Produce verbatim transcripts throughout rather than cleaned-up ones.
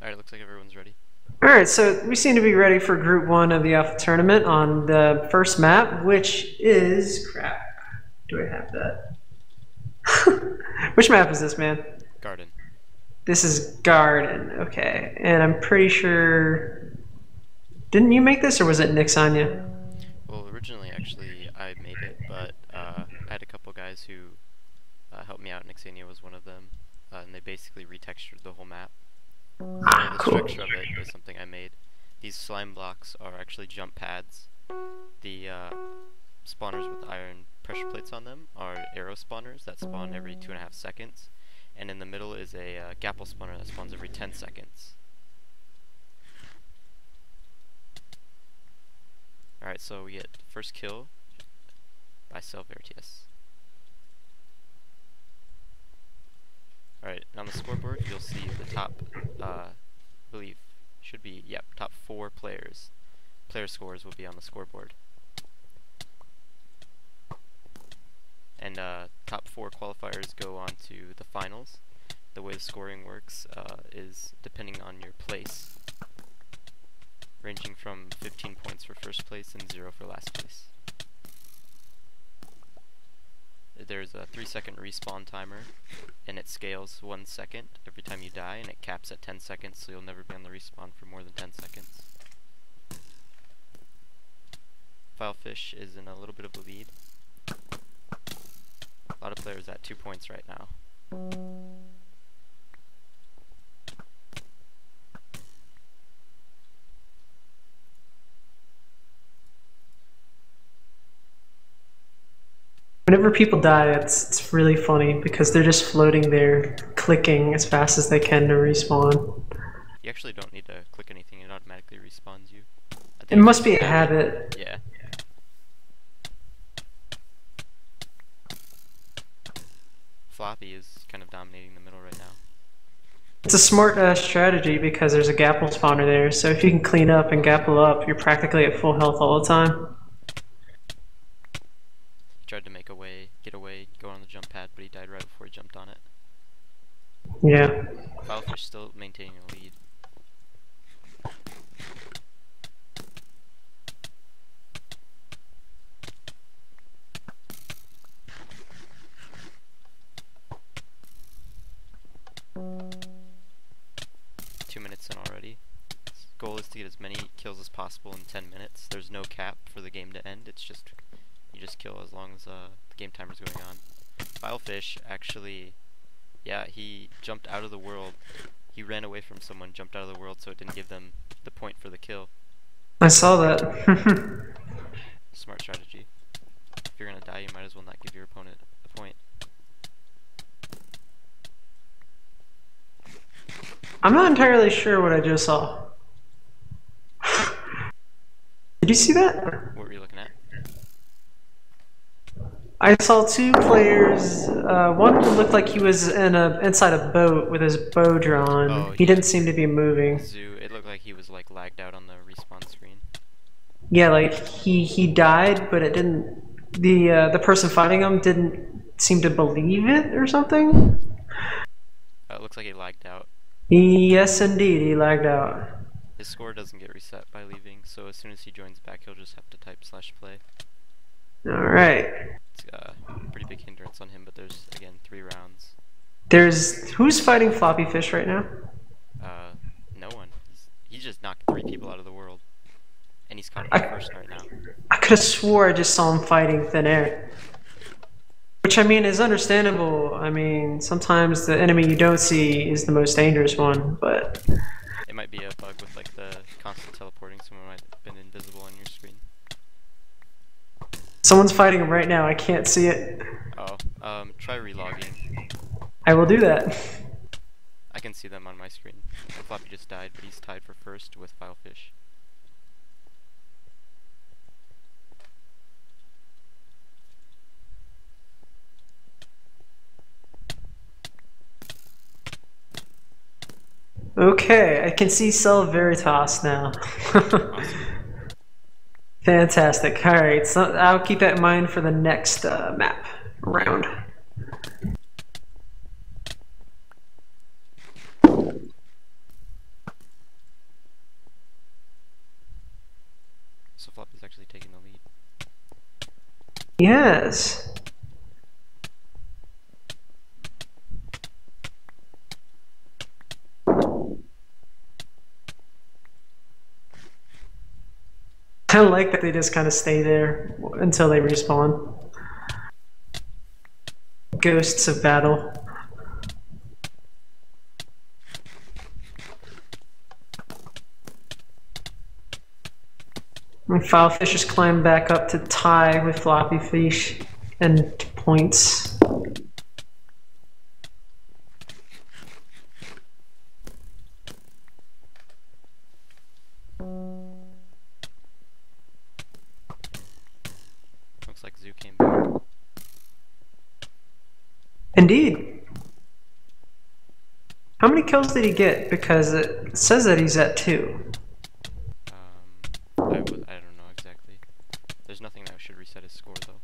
Alright, looks like everyone's ready. Alright, so we seem to be ready for Group one of the Alpha Tournament on the first map, which is... crap. Do I have that? Which map is this, man? Garden. This is Garden, okay. And I'm pretty sure... Didn't you make this, or was it Nixanya? Well, originally, actually, I made it, but uh, I had a couple guys who uh, helped me out. Nixania was one of them, uh, and they basically retextured the whole map. Ah, So the cool. structure of it is something I made. These slime blocks are actually jump pads. The uh, spawners with iron pressure plates on them are arrow spawners that spawn every two and a half seconds. And in the middle is a uh, gapple spawner that spawns every ten seconds. Alright, so we get first kill by Selvertius. Alright, on the scoreboard you'll see the top, uh, I believe, should be, yep, top four players. Player scores will be on the scoreboard. And uh, top four qualifiers go on to the finals. The way the scoring works uh, is depending on your place, ranging from fifteen points for first place and zero for last place. There's a three second respawn timer, and it scales one second every time you die, and it caps at ten seconds, so you'll never be on the respawn for more than ten seconds. Filefish is in a little bit of a lead. A lot of players at two points right now. Whenever people die, it's, it's really funny because they're just floating there, clicking as fast as they can to respawn. You actually don't need to click anything, it automatically respawns you. I It think must it's be a just habit. Yeah. Floppy is kind of dominating the middle right now. It's a smart uh, strategy because there's a gapple spawner there, so if you can clean up and gapple up, you're practically at full health all the time. He tried to make a way, get away, go on the jump pad, but he died right before he jumped on it. Yeah. Filefish still maintaining a lead. Two minutes in already. His goal is to get as many kills as possible in ten minutes. There's no cap for the game to end. It's just you just kill as long as uh, the game timer's going on. Filefish actually, yeah, he jumped out of the world. He ran away from someone, jumped out of the world, so it didn't give them the point for the kill. I saw that. Smart strategy. If you're gonna die, you might as well not give your opponent a point. I'm not entirely sure what I just saw. Did you see that? What were you looking at? I saw two players. Uh, one looked like he was in a inside a boat with his bow drawn. Oh, he yeah. didn't seem to be moving. Zoo, it looked like he was like lagged out on the respawn screen. Yeah, like he he died, but it didn't. The uh, the person fighting him didn't seem to believe it or something. Uh, it looks like he lagged out. Yes, indeed, he lagged out. His score doesn't get reset by leaving, so as soon as he joins back, he'll just have to type slash play. All right. It's uh, a pretty big hindrance on him, but there's, again, three rounds. There's who's fighting Floppy Fish right now? Uh, no one. He's, he just knocked three people out of the world. And he's caught I- the first right now. I could have swore I just saw him fighting Thin Air. Which, I mean, is understandable. I mean, sometimes the enemy you don't see is the most dangerous one, but... It might be a bug with like the constant teleporting. Someone might have been invisible on your screen. Someone's fighting him right now, I can't see it. Oh, um, try relogging. I will do that. I can see them on my screen. And Floppy just died, but he's tied for first with Filefish. Okay, I can see Cell Veritas now. Fantastic. Alright, so I'll keep that in mind for the next uh, map round. actually taking the lead. Yes. I like that they just kind of stay there until they respawn. Ghosts of battle. And Filefish just climbed back up to tie with Floppy Fish and points. Looks like Zoo came back. Indeed. How many kills did he get? Because it says that he's at two. Um, I, w I don't know exactly. There's nothing that should reset his score though.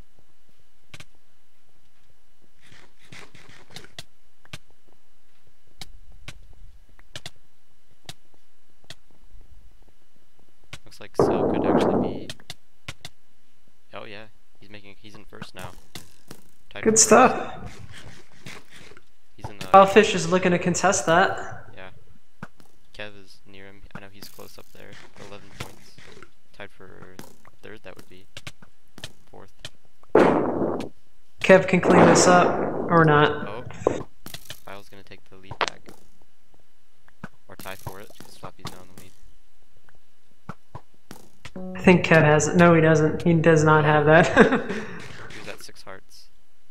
Looks like So could actually be. Oh yeah, he's making. He's in first now. Tied Good for stuff. first. He's in the. Filefish is looking to contest that. Yeah. Kev is near him. I know he's close up there. eleven points. Tied for third. That would be fourth. Kev can clean this up, or not. Oh. File's gonna take the lead back. Or tie for it, because Floppy's now in the lead. I think Kev has it. No, he doesn't. He does not have that. He was at six hearts.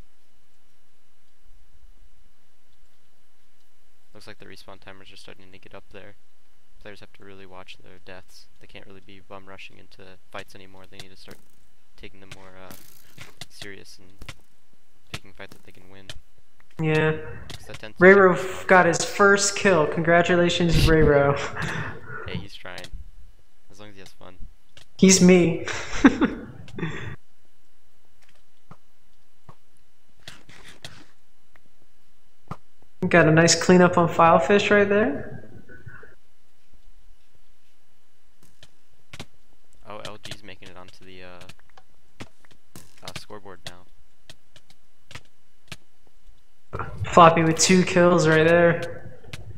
Looks like the respawn timers are starting to get up there. Players have to really watch their deaths. They can't really be bum rushing into fights anymore. They need to start taking them more uh, serious and picking fights that they can win. Yeah. That tends to Rayro got his first kill. Congratulations, Rayro. Hey, he's trying. As long as he has fun. He's me. Got a nice cleanup on Filefish right there. Oh, L G's making it onto the uh, uh, scoreboard now. Floppy with two kills right there.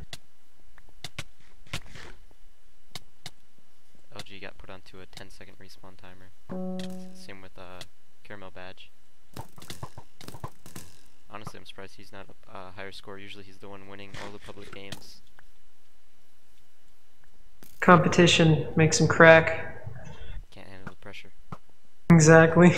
L G got put onto a ten second respawn timer. Same with uh, Caramel Badge. Honestly, I'm surprised he's not a uh, higher score. Usually he's the one winning all the public games. Competition makes him crack. Can't handle the pressure. Exactly.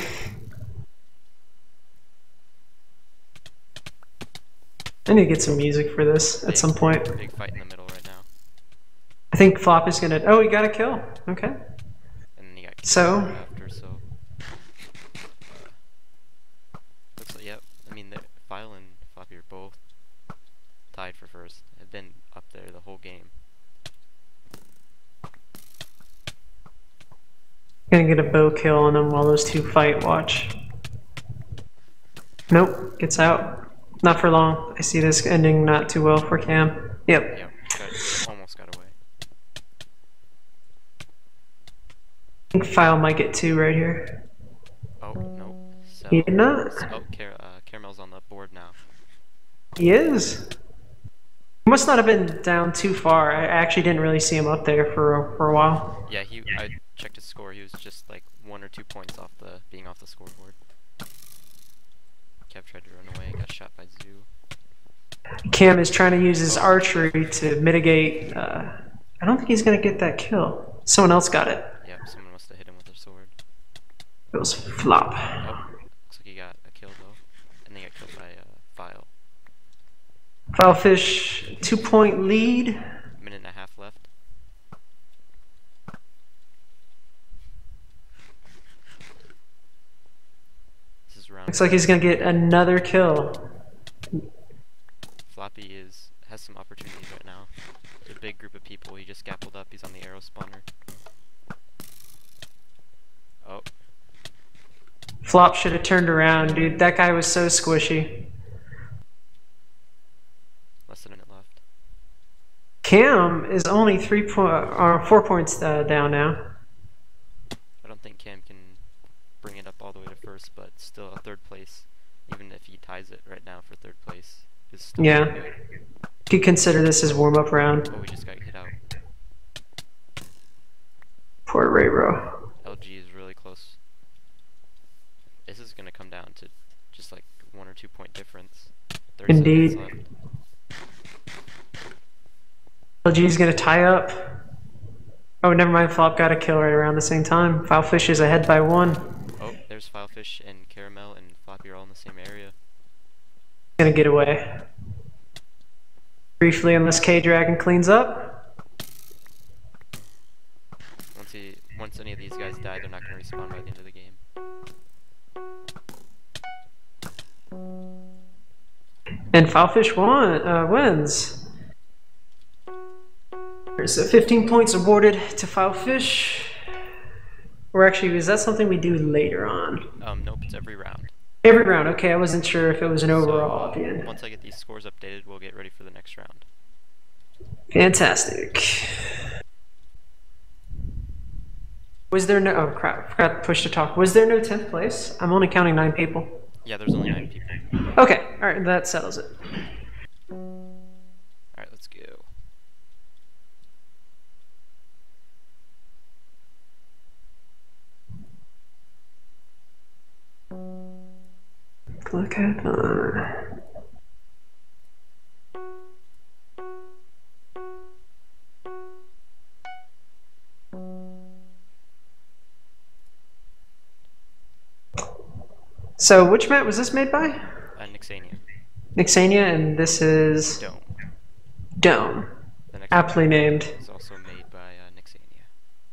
I need to get some music for this at Big, some point. Big fight in the middle right now. I think Flop is gonna. Oh, he got a kill. Okay. And then he got killed So? right after, so. Uh, looks like, yep. I mean, the File and Floppy are both tied for first. Have been up there the whole game. Gonna get a bow kill on them while those two fight. Watch. Nope. Gets out. Not for long. I see this ending not too well for Cam. Yep. Yep. Got, almost got away. I think File might get two right here. Oh, no. So, He did not. Oh, Car uh, Caramel's on the board now. He is. He must not have been down too far. I actually didn't really see him up there for a, for a while. Yeah, he. I checked his score. He was just like one or two points off the being off the scoreboard. Kev tried to run away, got shot by Zoo. Cam is trying to use his archery to mitigate. Uh, I don't think he's gonna get that kill. Someone else got it. Yep, someone must have hit him with their sword. It was Flop. Oh, looks like he got a kill though, and they got killed by uh, File. Filefish, two point lead. Minute and a half left. This is round. Looks like he's gonna get another kill. Floppy is has some opportunities right now. There's a big group of people. He just gappled up. He's on the arrow spawner. Oh, Flop should have turned around, dude. That guy was so squishy. less than a minute left. Cam is only three point or four points uh, down now. I don't think Cam can first, but still a third place, even if he ties it right now for third place, is still Yeah. good. You could consider this as warm-up round. Oh, we just got hit out. Poor Ray-Ro. L G is really close. This is gonna come down to just like one or two point difference. thirty Indeed. seconds left. L G's gonna tie up. Oh, never mind. Flop got a kill right around the same time. Filefish is ahead by one. Oh, there's Filefish and Caramel and Floppy are all in the same area. Gonna get away. Briefly, unless K-Dragon cleans up. Once he, once any of these guys die, they're not gonna respawn by the end of the game. And Filefish won, uh, wins. So fifteen points awarded to Filefish. Or actually, is that something we do later on? Um, nope, it's every round. Every round, okay. I wasn't sure if it was an overall at So, the uh, end. once I get these scores updated, we'll get ready for the next round. Fantastic. Was there no... Oh, crap. Forgot to push to talk. Was there no tenth place? I'm only counting nine people. Yeah, there's only nine people. Okay, alright, that settles it. Alright, let's go. Look at that. So, which map was this made by? Uh, Nixania. Nixania, and this is Dome. Dome. The next Aptly one named. is also made by uh, Nixania.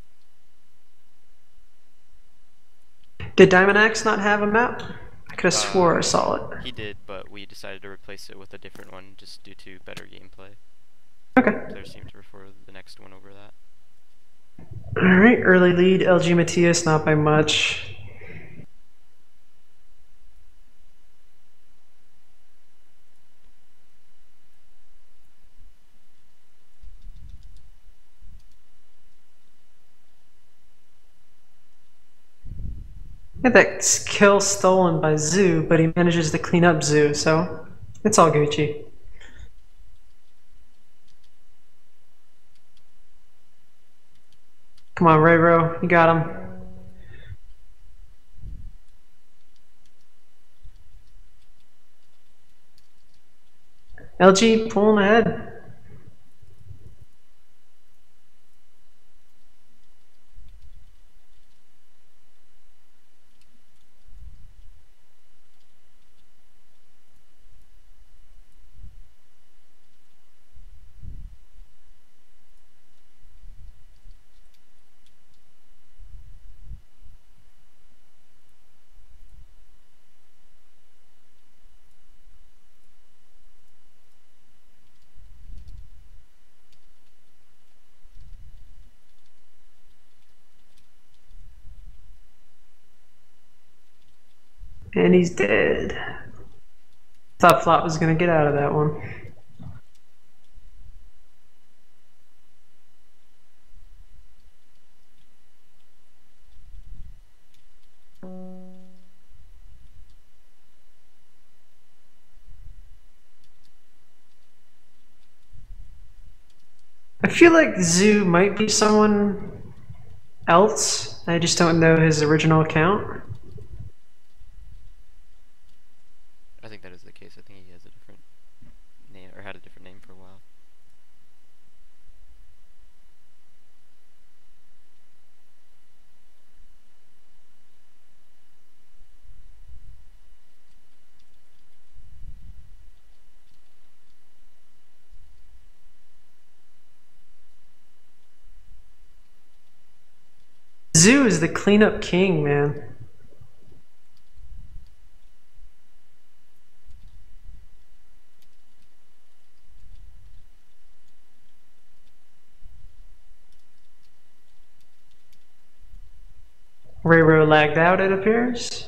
Did Diamond Axe not have a map? I could have Uh, swore I saw it. He did, but we decided to replace it with a different one just due to better gameplay. Okay. Players seem to prefer the next one over that. Alright, early lead, L G Matthias, not by much. Had that kill stolen by Zoo, but he manages to clean up Zoo, so it's all Gucci. Come on, Ray-Ro, you got him. L G pulling ahead. And he's dead. Thought Flop was gonna get out of that one. I feel like Zoo might be someone else. I just don't know his original account. I think that is the case. I think he has a different name, or had a different name for a while. Zoo is the cleanup king, man. Ray-Ro lagged out, it appears.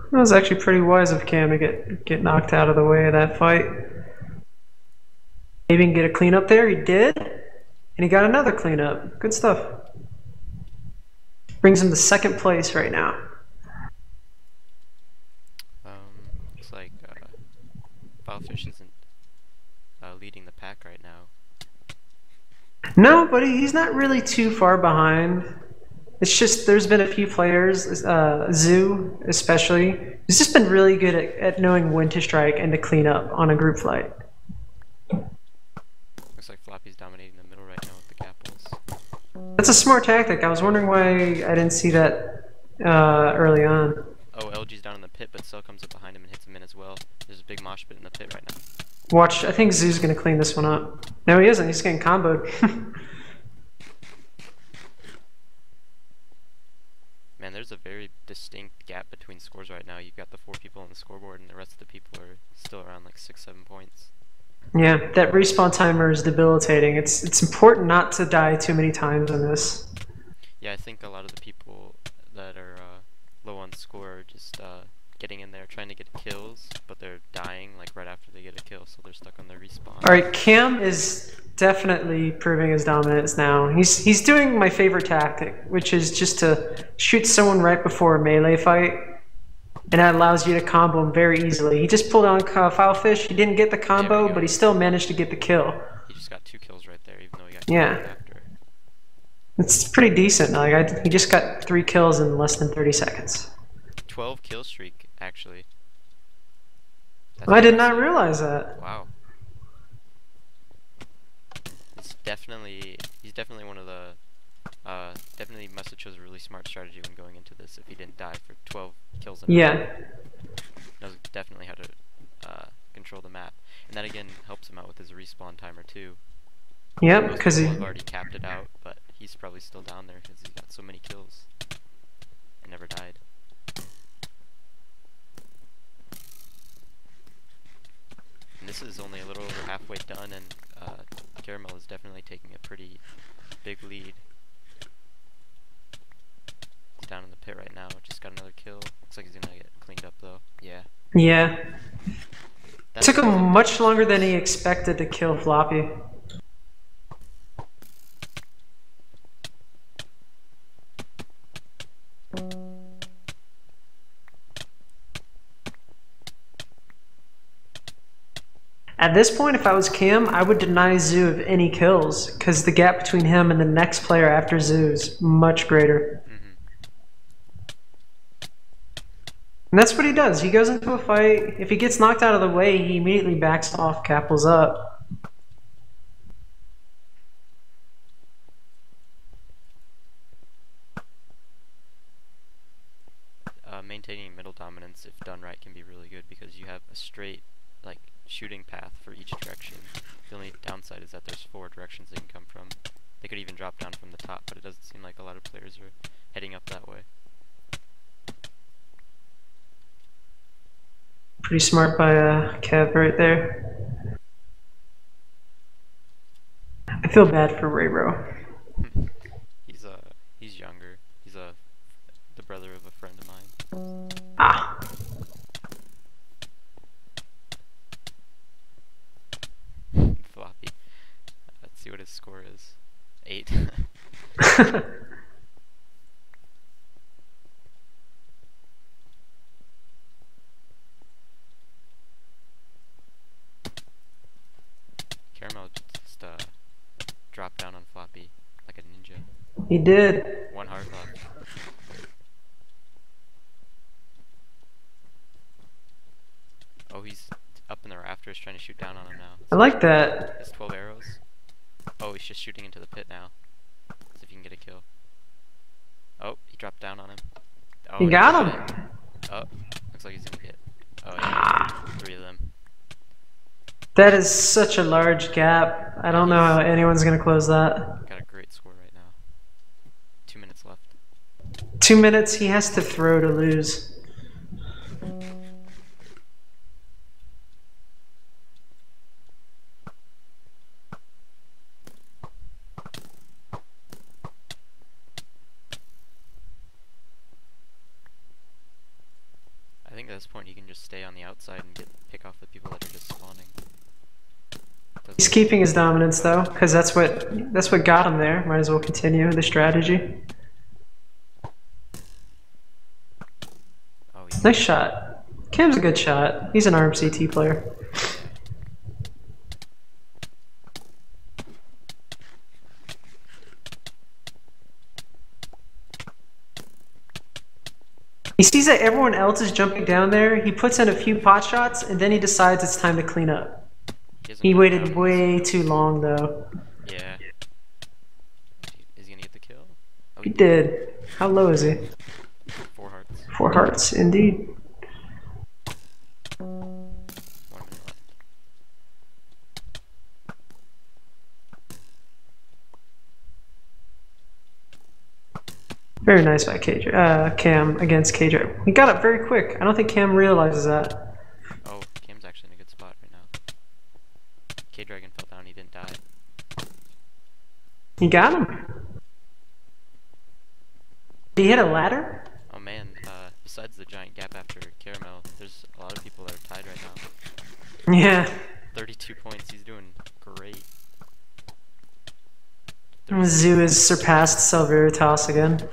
That was actually pretty wise of Cam to get get knocked out of the way of that fight. Maybe he can get a cleanup there. He did, and he got another cleanup. Good stuff. Brings him to second place right now. Um, looks like uh, Filefish isn't uh, leading the pack right now. No, but he's not really too far behind. It's just there's been a few players, uh, Zoo especially, who's just been really good at, at knowing when to strike and to clean up on a group fight. Looks like Floppy's dominating the middle right now with the Capitals. That's a smart tactic. I was wondering why I didn't see that uh, early on. Oh, L G's down in the pit, but Cell comes up behind him and hits him in as well. There's a big mosh pit in the pit right now. Watch, I think Zoo's gonna clean this one up. No, he isn't. He's getting comboed. Man, there's a very distinct gap between scores right now. You've got the four people on the scoreboard, and the rest of the people are still around like six, seven points. Yeah, that respawn timer is debilitating. It's it's important not to die too many times in this. Yeah, I think a lot of the people that are uh, low on score are just uh, getting in there trying to get kills, but they're dying like right after they get a kill, so they're stuck on their respawn. All right, Cam is definitely proving his dominance now. He's he's doing my favorite tactic, which is just to shoot someone right before a melee fight, and that allows you to combo him very easily. He just pulled on uh, Filefish. He didn't get the combo, but he still managed to get the kill. He just got two kills right there, even though he got yeah. killed after. It's pretty decent. Like I, he just got three kills in less than thirty seconds. twelve kill streak, actually. That's I did impressive. not realize that. Wow. It's definitely, he's definitely one of the, uh, definitely must have chose a really smart strategy when going into this if he didn't die for twelve kills in a row. Yeah. Knows definitely how to uh, control the map. And that again helps him out with his respawn timer too. Yep, Most because he... people have already capped it out, but he's probably still down there because he's got so many kills and never died. And this is only a little over halfway done, and uh, Caramel is definitely taking a pretty big lead. He's down in the pit right now, just got another kill. Looks like he's gonna get cleaned up though. Yeah. Yeah. That's Took him amazing. much longer than he expected to kill Floppy. At this point, if I was Cam, I would deny Zoo of any kills, because the gap between him and the next player after Zoo is much greater. Mm-hmm. And that's what he does. He goes into a fight. If he gets knocked out of the way, he immediately backs off, Capples up. Uh, maintaining middle dominance, if done right, can be really good because you have a straight, like, shooting path for each direction. The only downside is that there's four directions they can come from. They could even drop down from the top, but it doesn't seem like a lot of players are heading up that way. Pretty smart by uh, Kev right there. I feel bad for Raybro. he's uh he's younger. He's a the brother of a friend of mine. Ah. Floppy. Let's see what his score is. Eight. Caramel just uh, dropped down on Floppy like a ninja. He did. One heart left. Oh, he's up in the rafters trying to shoot down on him now. I like that. Has twelve arrows. Oh, he's just shooting into the pit now. See if he can get a kill. Oh, he dropped down on him. Oh, He got him. him. Oh, looks like he's gonna get. Oh yeah, three of them. That is such a large gap. I don't know how anyone's going to close that. Got a great score right now. Two minutes left. Two minutes, he has to throw to lose. I think think at this point he can just stay on the outside and get pick off the people that are just spawning. Doesn't He's keeping his dominance though, because that's what that's what got him there. Might as well continue the strategy. Oh, he Nice shot. Cam's a good shot. He's an A R M C T player. He sees that everyone else is jumping down there, he puts in a few pot shots, and then he decides it's time to clean up. He, He waited way too long though. Yeah. Is he gonna get the kill? Oh, He did. How low is he? Four hearts. Four hearts, indeed. One minute left. Very nice by K J, uh, Cam against K J. He got up very quick. I don't think Cam realizes that. Oh, Cam's actually in a good spot right now. K-Dragon fell down, he didn't die. He got him. Did he hit a ladder? Oh man, uh, besides the giant gap after Caramel, there's a lot of people that are tied right now. Yeah. thirty-two points, he's doing great. Zoo has surpassed Salveritas again.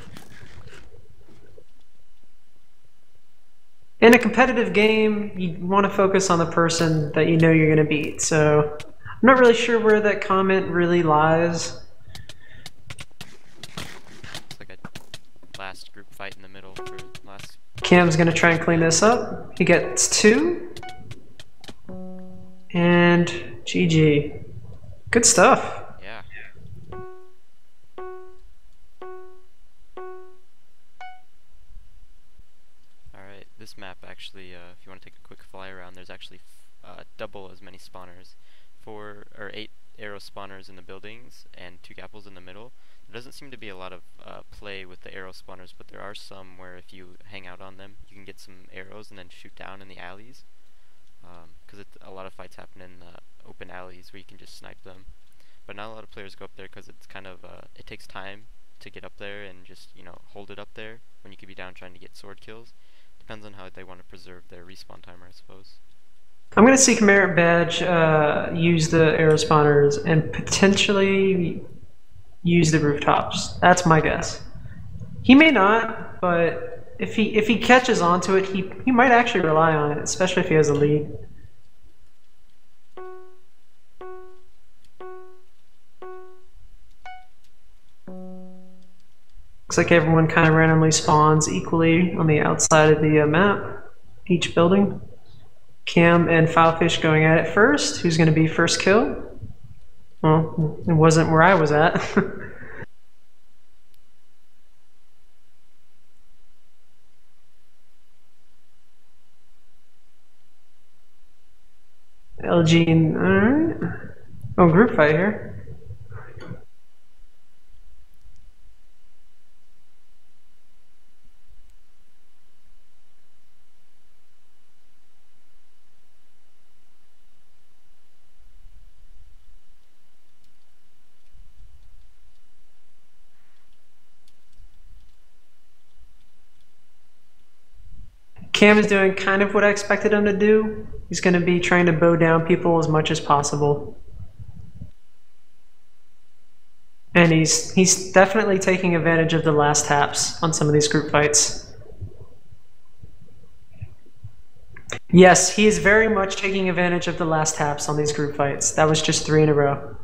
In a competitive game, you want to focus on the person that you know you're going to beat. So I'm not really sure where that comment really lies. It's like a last group fight in the middle for last. Cam's going to try and clean this up. He gets two. And G G. Good stuff. Yeah. Alright, this map actually, uh, if you want to take a quick fly around, there's actually f uh, double as many spawners. Four or eight arrow spawners in the buildings and two gapples in the middle. There doesn't seem to be a lot of uh, play with the arrow spawners, but there are some where if you hang out on them, you can get some arrows and then shoot down in the alleys. Because um, a lot of fights happen in the open alleys where you can just snipe them. But not a lot of players go up there because it's kind of, uh, it takes time to get up there and just, you know, hold it up there when you could be down trying to get sword kills. Depends on how they want to preserve their respawn timer, I suppose. I'm going to see Merit Badge uh, use the arrow spawners and potentially use the rooftops. That's my guess. He may not, but if he if he catches onto it, he he might actually rely on it, especially if he has a lead. Looks like everyone kind of randomly spawns equally on the outside of the uh, map, each building. Cam and Filefish going at it first. Who's going to be first kill? Well, it wasn't where I was at. L G, alright. Oh, group fight here. Cam is doing kind of what I expected him to do. He's going to be trying to bow down people as much as possible. And he's he's definitely taking advantage of the last taps on some of these group fights. Yes, he is very much taking advantage of the last taps on these group fights. That was just three in a row.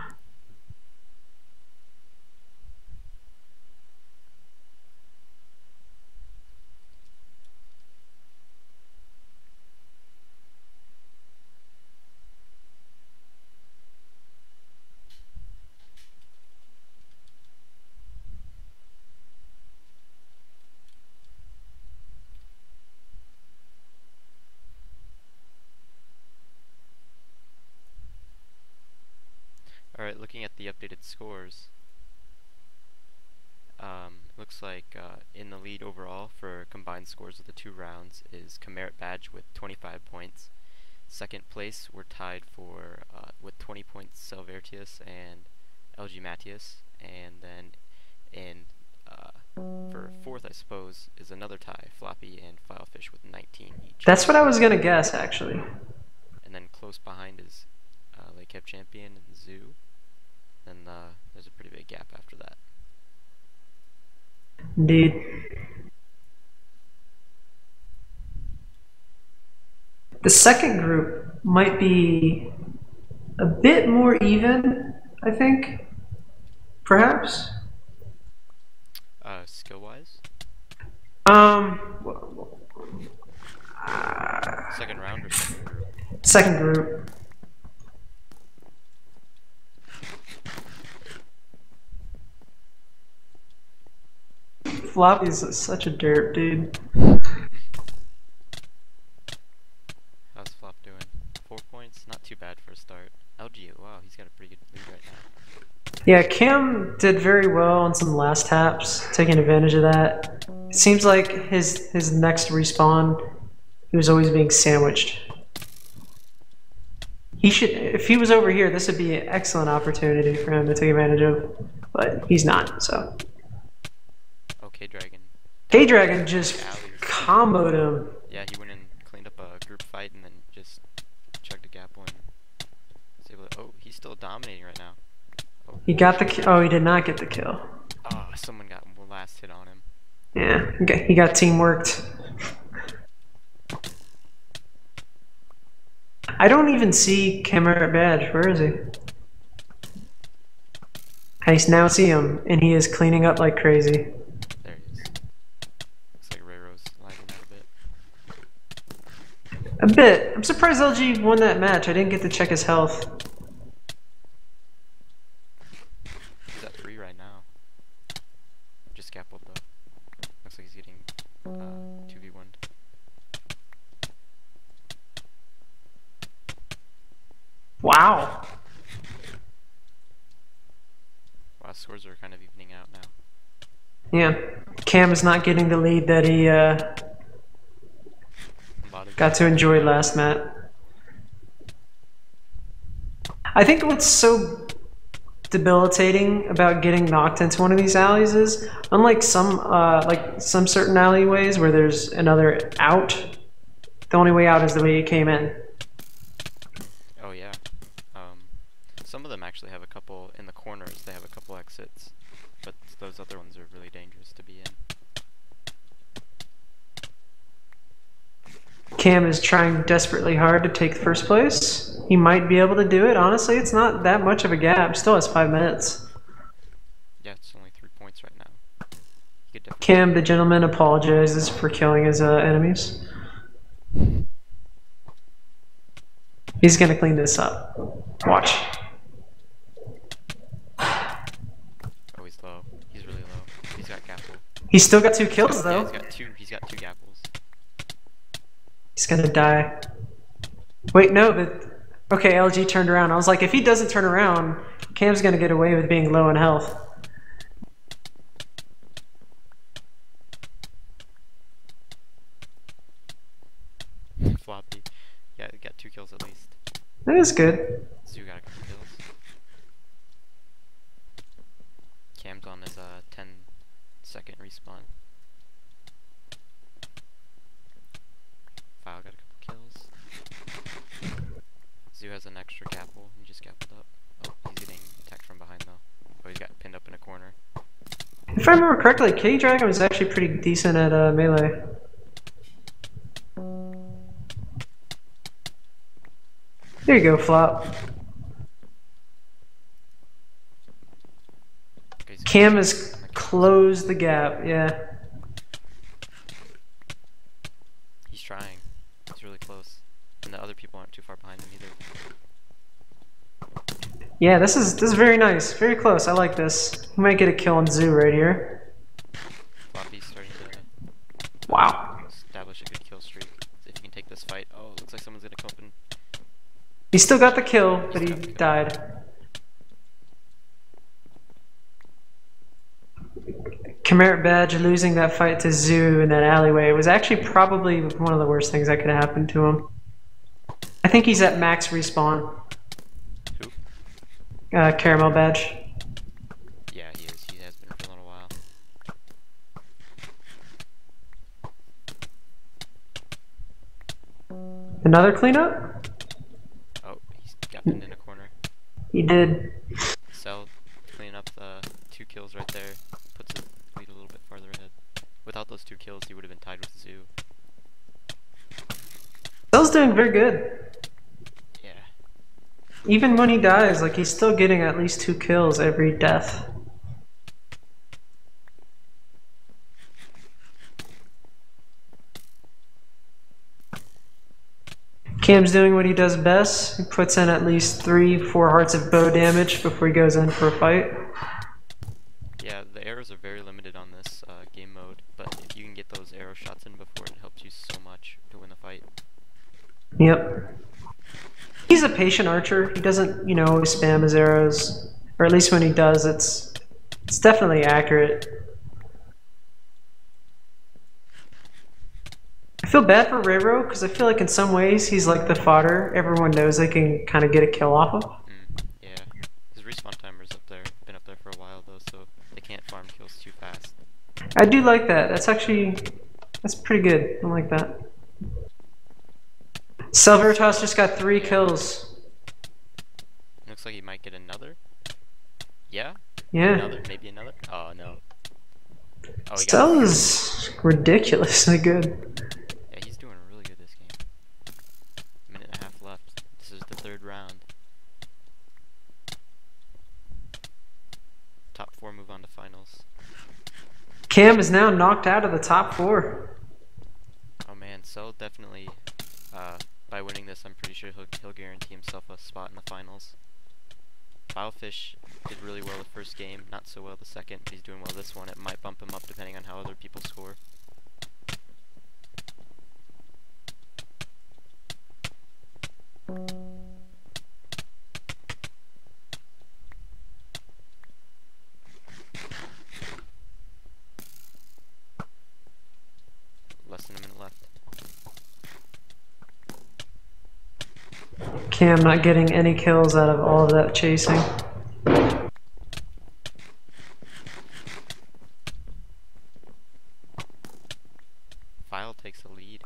Alright, looking at the updated scores, um, looks like uh, in the lead overall for combined scores of the two rounds is Merit Badge with twenty-five points. Second place we're tied for uh, with twenty points Salvertius and L G Matthias, and then in uh, for fourth, I suppose, is another tie, Floppy and Filefish with nineteen each. That's what I was gonna guess, actually. And then close behind is uh, Lake Kev Champion and Zoo. And uh, there's a pretty big gap after that. Indeed. The second group might be a bit more even, I think. Perhaps. Uh, skill-wise? Um. Second round or second group? Second group. Floppy's such a derp, dude. How's Flop doing? Four points? Not too bad for a start. L G, wow, he's got a pretty good lead right now. Yeah, Cam did very well on some last taps, taking advantage of that. It seems like his his next respawn, he was always being sandwiched. He should, if he was over here, this would be an excellent opportunity for him to take advantage of, but he's not, so. Okay, Dragon. K-Dragon just comboed him. Yeah, he went and cleaned up a group fight and then just chugged a gap one. Was able to, oh, he's still dominating right now. Oh. He got the ki- oh, he did not get the kill. Oh, someone got one last hit on him. Yeah, okay, he got teamworked. I don't even see Camera Badge. Where is he? I now see him, and he is cleaning up like crazy. There he is. Looks like Rayro's lagging out a bit. A bit. I'm surprised L G won that match. I didn't get to check his health. He's at three right now. Just scappled though. Looks like he's getting uh, two v one. Wow. Wow, scores are kind of evening out now. Yeah. Cam is not getting the lead that he uh, got to enjoy last match. I think what's so debilitating about getting knocked into one of these alleys is, unlike some uh, like some certain alleyways where there's another out, the only way out is the way you came in. Oh yeah. Um, some of them actually have a couple in the corners. They have a couple exits, but those other ones are really dangerous to be in. Cam is trying desperately hard to take first place. He might be able to do it. Honestly, it's not that much of a gap. Still has five minutes. Yeah, it's only three points right now. You could definitely Cam, the gentleman, apologizes for killing his uh, enemies. He's gonna clean this up. Watch. Oh, he's low. He's really low. He's got gapple. He's still got two kills Yeah, though. he's got two. He's got two gapples. He's gonna die. Wait, no, but okay, L G turned around. I was like, if he doesn't turn around, Cam's gonna get away with being low in health. Floppy. Yeah, he got two kills at least. That is good. Zoo got a couple kills. Cam's on his uh ten second respawn. File got a couple kills. Zoo has an extra gapple. He just gappled up. Oh, he's getting attacked from behind though. Oh, he's got pinned up in a corner. If I remember correctly, K-Dragon was actually pretty decent at uh, melee. There you go, Flop. Okay, he's Cam has closed the gap, yeah. He's trying. He's really close. And the other people aren't too far behind him either. Yeah, this is this is very nice. Very close. I like this. We might get a kill on Zoo right here. Floppy's starting to Wow. establish a good kill streak. If he can take this fight. Oh, looks like someone's gonna come up and He still got the kill, but he died. Khmer Badge losing that fight to Zoo in that alleyway was actually probably one of the worst things that could have happened to him. I think he's at max respawn. Who? Uh, Caramel Badge. Yeah, he is. He has been for a little while. Another cleanup? Oh, he's got pinned in a corner. He did. Cell cleaning up the two kills right there. Puts his lead a little bit farther ahead. Without those two kills, he would have been tied with Zoo. Cell's doing very good. Yeah. Even when he dies, like he's still getting at least two kills every death. Cam's doing what he does best. He puts in at least three, four hearts of bow damage before he goes in for a fight. Yeah, the arrows are very limited on this uh, game mode, but if you can get those arrow shots in before, it helps you so much to win the fight. Yep. He's a patient archer. He doesn't, you know, always spam his arrows. Or at least when he does, it's it's definitely accurate. I feel bad for Rayro, because I feel like in some ways he's like the fodder everyone knows they can kind of get a kill off of. Mm, yeah. His respawn timer's up there. Been up there for a while though, so they can't farm kills too fast. I do like that. That's actually, that's pretty good. I like that. Silveritas just got three kills. Looks like he might get another. Yeah? Yeah. Another, maybe another? Oh no. Oh, he got Cell is ridiculously good. Yeah, he's doing really good this game. Minute and a half left. This is the third round. Top four move on to finals. Cam is now knocked out of the top four. Oh man, Cell definitely, uh, by winning this, I'm pretty sure he'll, he'll guarantee himself a spot in the finals. Filefish did really well the first game, not so well the second. If he's doing well this one, it might bump him up depending on how other people score. Less than a minute left. Cam not getting any kills out of all of that chasing. File takes the lead.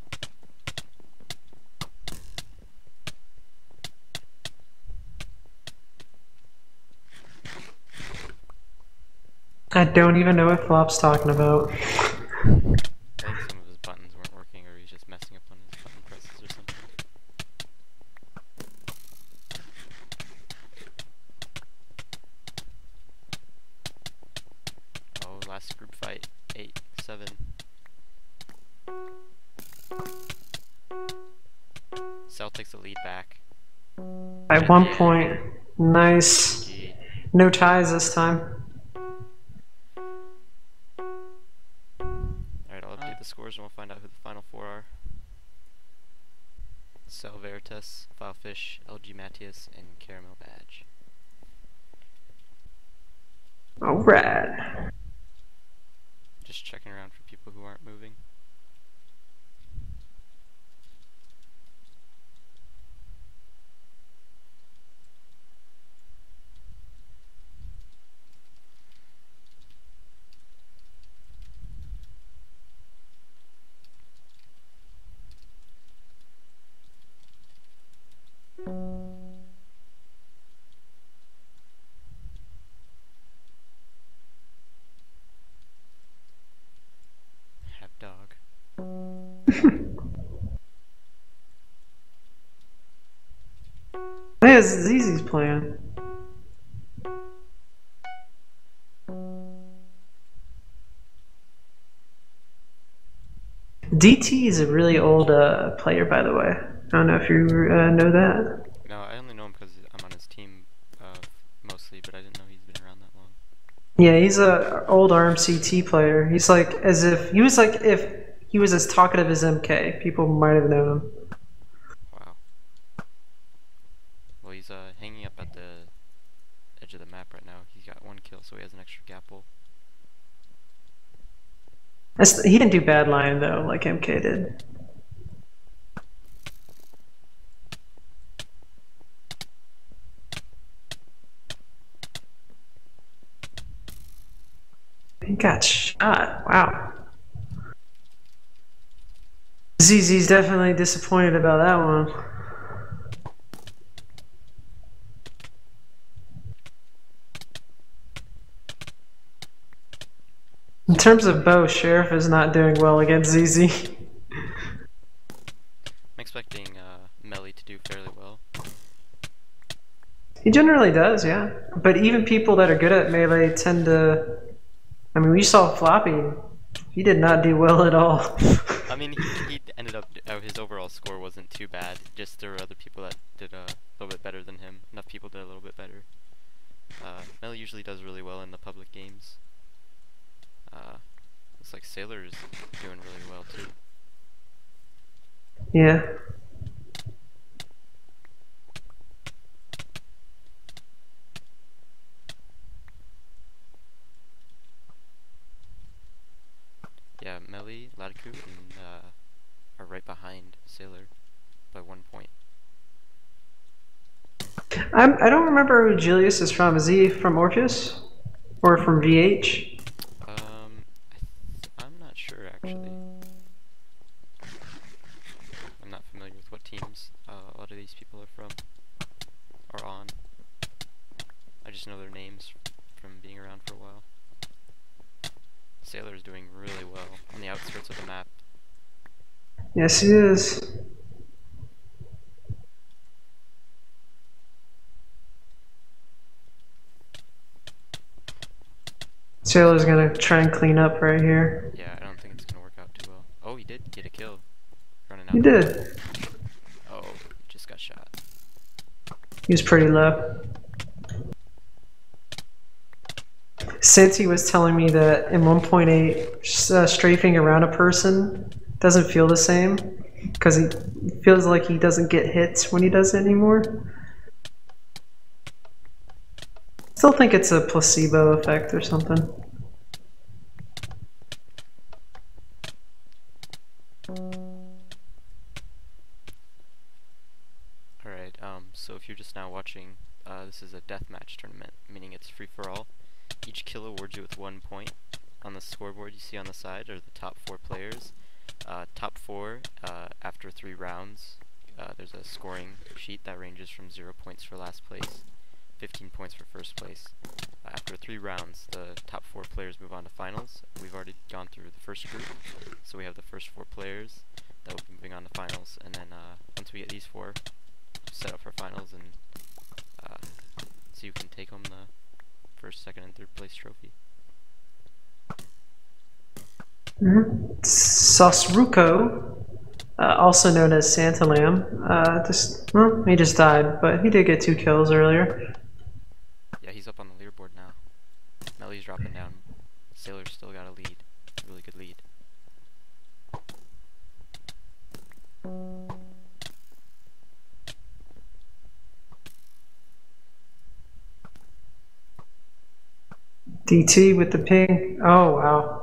I don't even know what Flop's talking about. I think some of his buttons weren't working, or he's just messing up on his button presses or something. Oh, last group fight. Eight, seven. Cell takes the lead back. At one point, nice. G. No ties this time. Alright, I'll update the scores and we'll find out who the final four are. Cell Veritas, Filefish, L G Matthias, and Caramel Badge. Alright. Just checking around for people who aren't moving. Have dog. Hey, it's Zizi's playing. D T is a really old uh, player, by the way. I don't know if you uh, know that. No, I only know him because I'm on his team uh, mostly, but I didn't know he's been around that long. Yeah, he's a old R M C T player. He's like as if he was like if he was as talkative as M K. People might have known him. Wow. Well, he's uh, hanging up at the edge of the map right now. He's got one kill, so he has an extra gapple. That's, he didn't do bad line though, like M K did. He got shot. Wow. Z Z's definitely disappointed about that one. In terms of bow, Sheriff is not doing well against Z Z. I'm expecting uh, Melly to do fairly well. He generally does, yeah. But even people that are good at melee tend to... I mean, we saw Floppy. He did not do well at all. I mean, he, he ended up... Uh, his overall score wasn't too bad. Just there were other people that did uh, a little bit better than him. Enough people did a little bit better. Uh, Melly usually does really well in the public games. Uh, looks like Sailor's doing really well, too. Yeah. Yeah, Melly, Latiku, and uh, are right behind Sailor by one point. I'm, I don't remember who Julius is from. Is he from Orpheus? Or from V H? Um, I I'm not sure, actually. I'm not familiar with what teams uh, a lot of these people are from, or on. I just know their names from being around for a while. Sailor's doing really well on the outskirts of the map. Yes, he is. Sailor's gonna try and clean up right here. Yeah, I don't think it's gonna work out too well. Oh, he did get a kill. Running out. He did. Oh, just got shot. He was pretty low. Santi was telling me that in one point eight, uh, strafing around a person doesn't feel the same because he feels like he doesn't get hits when he does it anymore. Still think it's a placebo effect or something. Alright, um, so if you're just now watching, uh, this is a deathmatch tournament, meaning it's free for all. Each kill awards you with one point. On the scoreboard you see on the side are the top four players. Uh, top four, uh, after three rounds, uh, there's a scoring sheet that ranges from zero points for last place, fifteen points for first place. Uh, after three rounds, the top four players move on to finals. We've already gone through the first group, so we have the first four players that will be moving on to finals, and then uh, once we get these four, set up for finals and uh, see who can take home the first, second, and third place trophy. Mm-hmm. Sosruko, uh, also known as Santa Lamb, uh, just, well, he just died, but he did get two kills earlier. Yeah, he's up on the leaderboard now. Melly's dropping down. Sailor's still got a lead. A really good lead. D T with the ping. Oh, wow.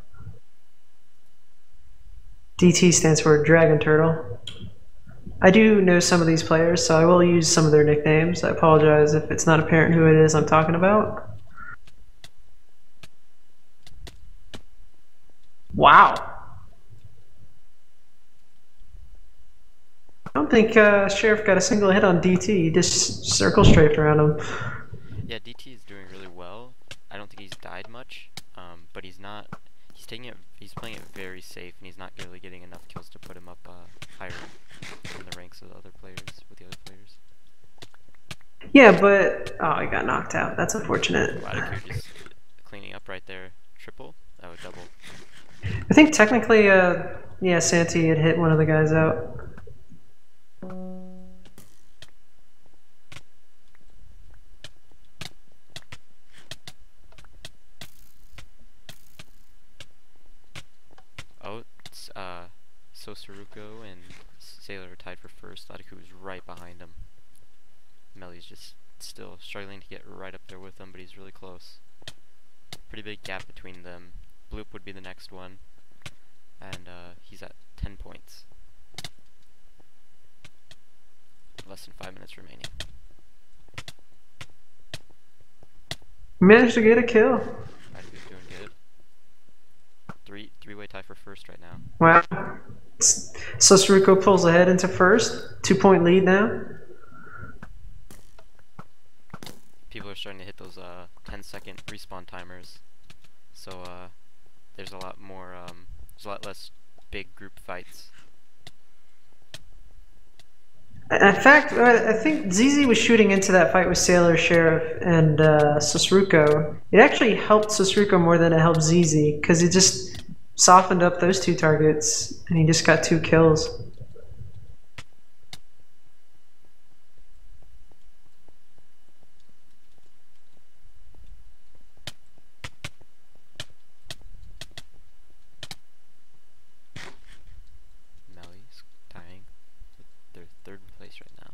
D T stands for Dragon Turtle. I do know some of these players, so I will use some of their nicknames. I apologize if it's not apparent who it is I'm talking about. Wow. I don't think uh, Sheriff got a single hit on D T. He just circle strafed around him. Yeah, D T is doing really well. I don't think he's died much, um, but he's not. He's taking it. He's playing it very safe, and he's not really getting enough kills to put him up uh, higher in the ranks of the other players with the other players. Yeah, but oh, he got knocked out. That's unfortunate. Latiku just cleaning up right there. Triple? Oh, double. I think technically, uh, yeah, Santi had hit one of the guys out. Oh, it's uh, Sosaruko and Sailor are tied for first. Latiku is right behind him. Melly's just still struggling to get right up there with him, but he's really close. Pretty big gap between them. Bloop would be the next one, and uh, he's at ten points. Less than five minutes remaining. Managed to get a kill. Latiku's doing good. Three, three-way tie for first right now. Wow. Sosruko pulls ahead into first. Two point lead now. People are starting to hit those uh, ten second respawn timers. So uh, there's a lot more, um, there's a lot less big group fights. In fact, I think Z Z was shooting into that fight with Sailor, Sheriff, and uh, Sosruko. It actually helped Sosruko more than it helped Z Z, because it just softened up those two targets, and he just got two kills. Melly's dying. They're third place right now.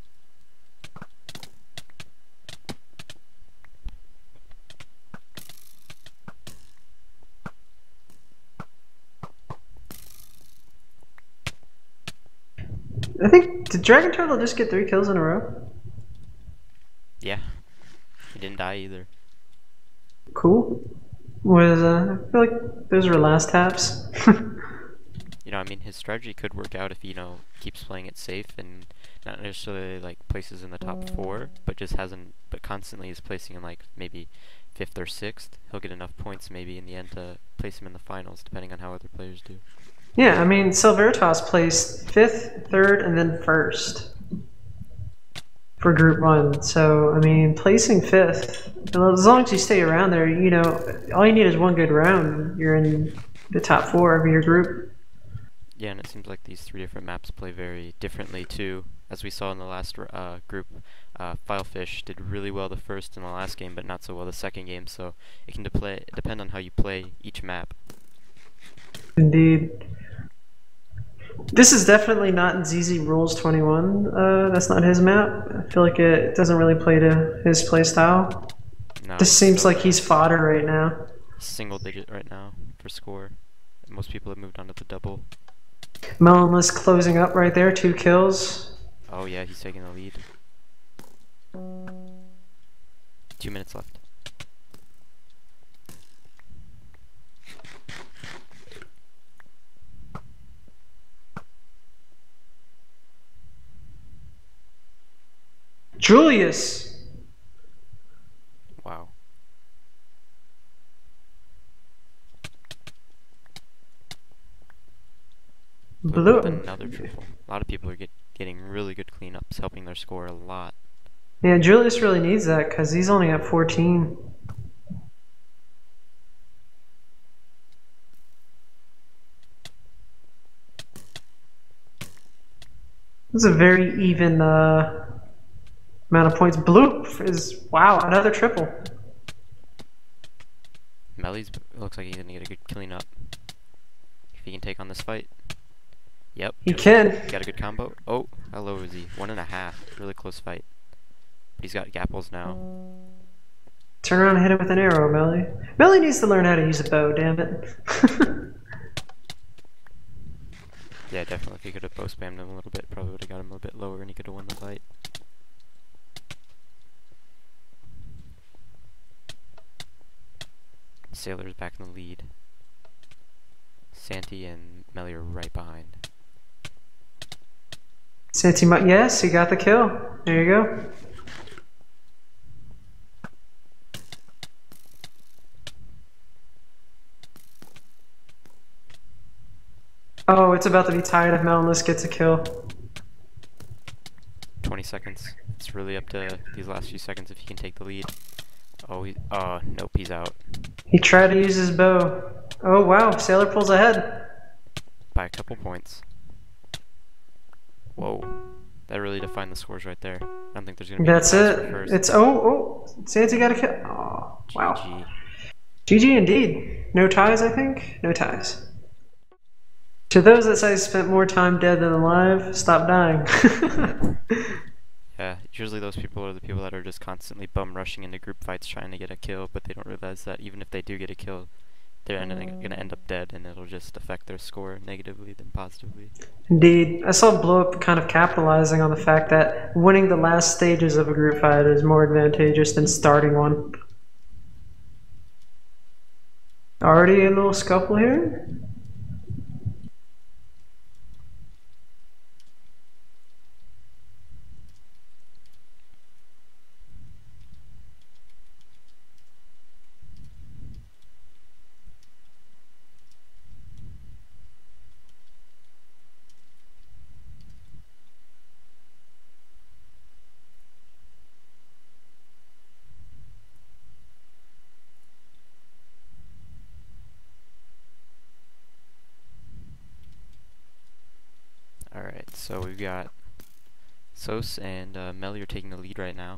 I think, did Dragon Turtle just get three kills in a row? Yeah. He didn't die either. Cool. Was, uh, I feel like those were last taps. You know, I mean, his strategy could work out if he, you know, keeps playing it safe and not necessarily like places in the top four, but just hasn't, but constantly is placing in like maybe fifth or sixth. He'll get enough points maybe in the end to place him in the finals, depending on how other players do. Yeah, I mean, Silveritas placed fifth, third, and then first for Group One. So, I mean, placing fifth, as long as you stay around there, you know, all you need is one good round. You're in the top four of your group. Yeah, and it seems like these three different maps play very differently too. As we saw in the last uh, group, uh, Filefish did really well the first and the last game, but not so well the second game. So it can de depend on how you play each map. Indeed. This is definitely not in Z Z Rules twenty-one. Uh, that's not his map. I feel like it doesn't really play to his play style. No, This seems so like he's fodder right now. single digit right now for score. Most people have moved on to the double. Melonless closing up right there, two kills. Oh yeah, he's taking the lead. Two minutes left. Julius! Wow. Blue. With another triple. A lot of people are get, getting really good cleanups, helping their score a lot. Yeah, Julius really needs that because he's only at fourteen. This is a very even uh, amount of points. Blue is, wow, another triple. Melly's looks like he's gonna get a good cleanup. If he can take on this fight. Yep. He can. Got a good combo. Oh, how low is he? One and a half. Really close fight. But he's got gapples now. Turn around and hit him with an arrow, Melly. Melly needs to learn how to use a bow, damn it. Yeah, definitely. If he could have bow spammed him a little bit, probably would have got him a bit lower and he could have won the fight. Sailor's back in the lead. Santi and Melly are right behind. Santi, yes, he got the kill. There you go. Oh, it's about to be tied if Melonless gets a kill. twenty seconds. It's really up to these last few seconds if he can take the lead. Oh, he, oh, nope, he's out. He tried to use his bow. Oh, wow, Sailor pulls ahead. By a couple points. Whoa. That really defined the scores right there. I don't think there's going to be That's any ties for it. first. It's, oh, oh, Santi got a kill. Oh, wow. G G. G G indeed. No ties, I think? No ties. To those that say spent more time dead than alive, stop dying. Yeah, usually those people are the people that are just constantly bum rushing into group fights trying to get a kill, but they don't realize that even if they do get a kill, they're going to end up dead and it'll just affect their score negatively than positively. Indeed. I saw Blow Up kind of capitalizing on the fact that winning the last stages of a group fight is more advantageous than starting one. Already a little scuffle here? So we've got Sos and uh, Melly are taking the lead right now.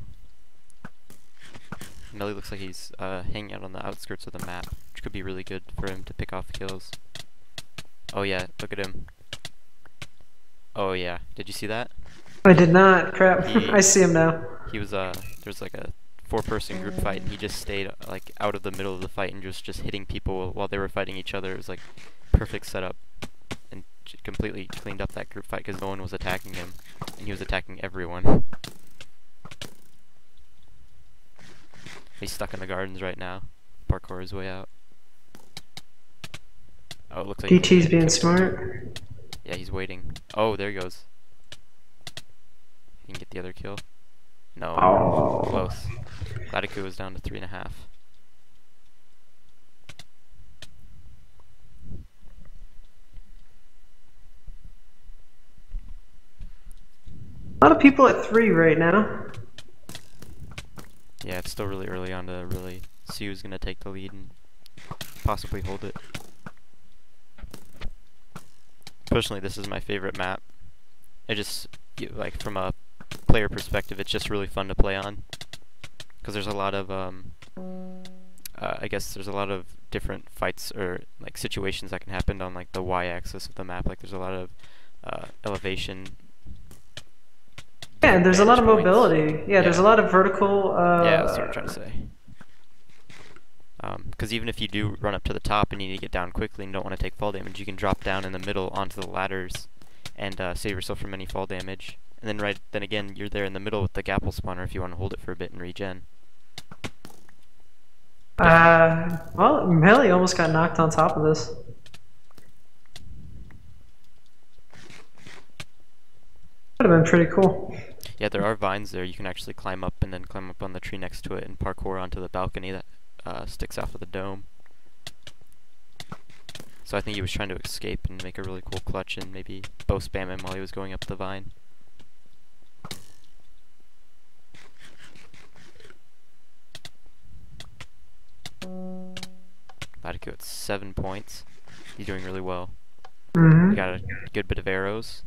Melly looks like he's uh, hanging out on the outskirts of the map, which could be really good for him to pick off kills. Oh yeah, look at him. Oh yeah, did you see that? I did not. Crap. He- I see him now. He was uh, there's like a four-person group fight, and he just stayed like out of the middle of the fight and just just hitting people while they were fighting each other. It was like perfect setup, and j- completely cleaned up that group fight because no one was attacking him, and he was attacking everyone. He's stuck in the gardens right now. Parkour his way out. Oh, it looks like D T's he- being smart. Yeah, he's waiting. Oh, there he goes. He can get the other kill. No, Oh. close. Gladiku was down to three and a half. A lot of people at three right now. Yeah, it's still really early on to really see who's gonna take the lead and possibly hold it. Personally, this is my favorite map. It just, you- like, from a player perspective, it's just really fun to play on. Because there's a lot of, um, uh, I guess there's a lot of different fights or, like, situations that can happen on, like, the y-axis of the map. Like, there's a lot of uh, elevation. Yeah, and there's a lot of vantage points. mobility. Yeah, there's a Yeah. lot of vertical. Uh, Yeah, that's what I'm trying to say. Because even if you do run up to the top and you need to get down quickly and don't want to take fall damage, you can drop down in the middle onto the ladders and uh, save yourself from any fall damage. And then right then again, you're there in the middle with the Gapple spawner if you want to hold it for a bit and regen. Uh, well, Melly almost got knocked on top of this. Would have been pretty cool. Yeah, there are vines there. You can actually climb up and then climb up on the tree next to it and parkour onto the balcony that uh, sticks out of the dome. So I think he was trying to escape and make a really cool clutch and maybe bow spam him while he was going up the vine. Gladiku at seven points. He's doing really well. Mm-hmm. He got a good bit of arrows.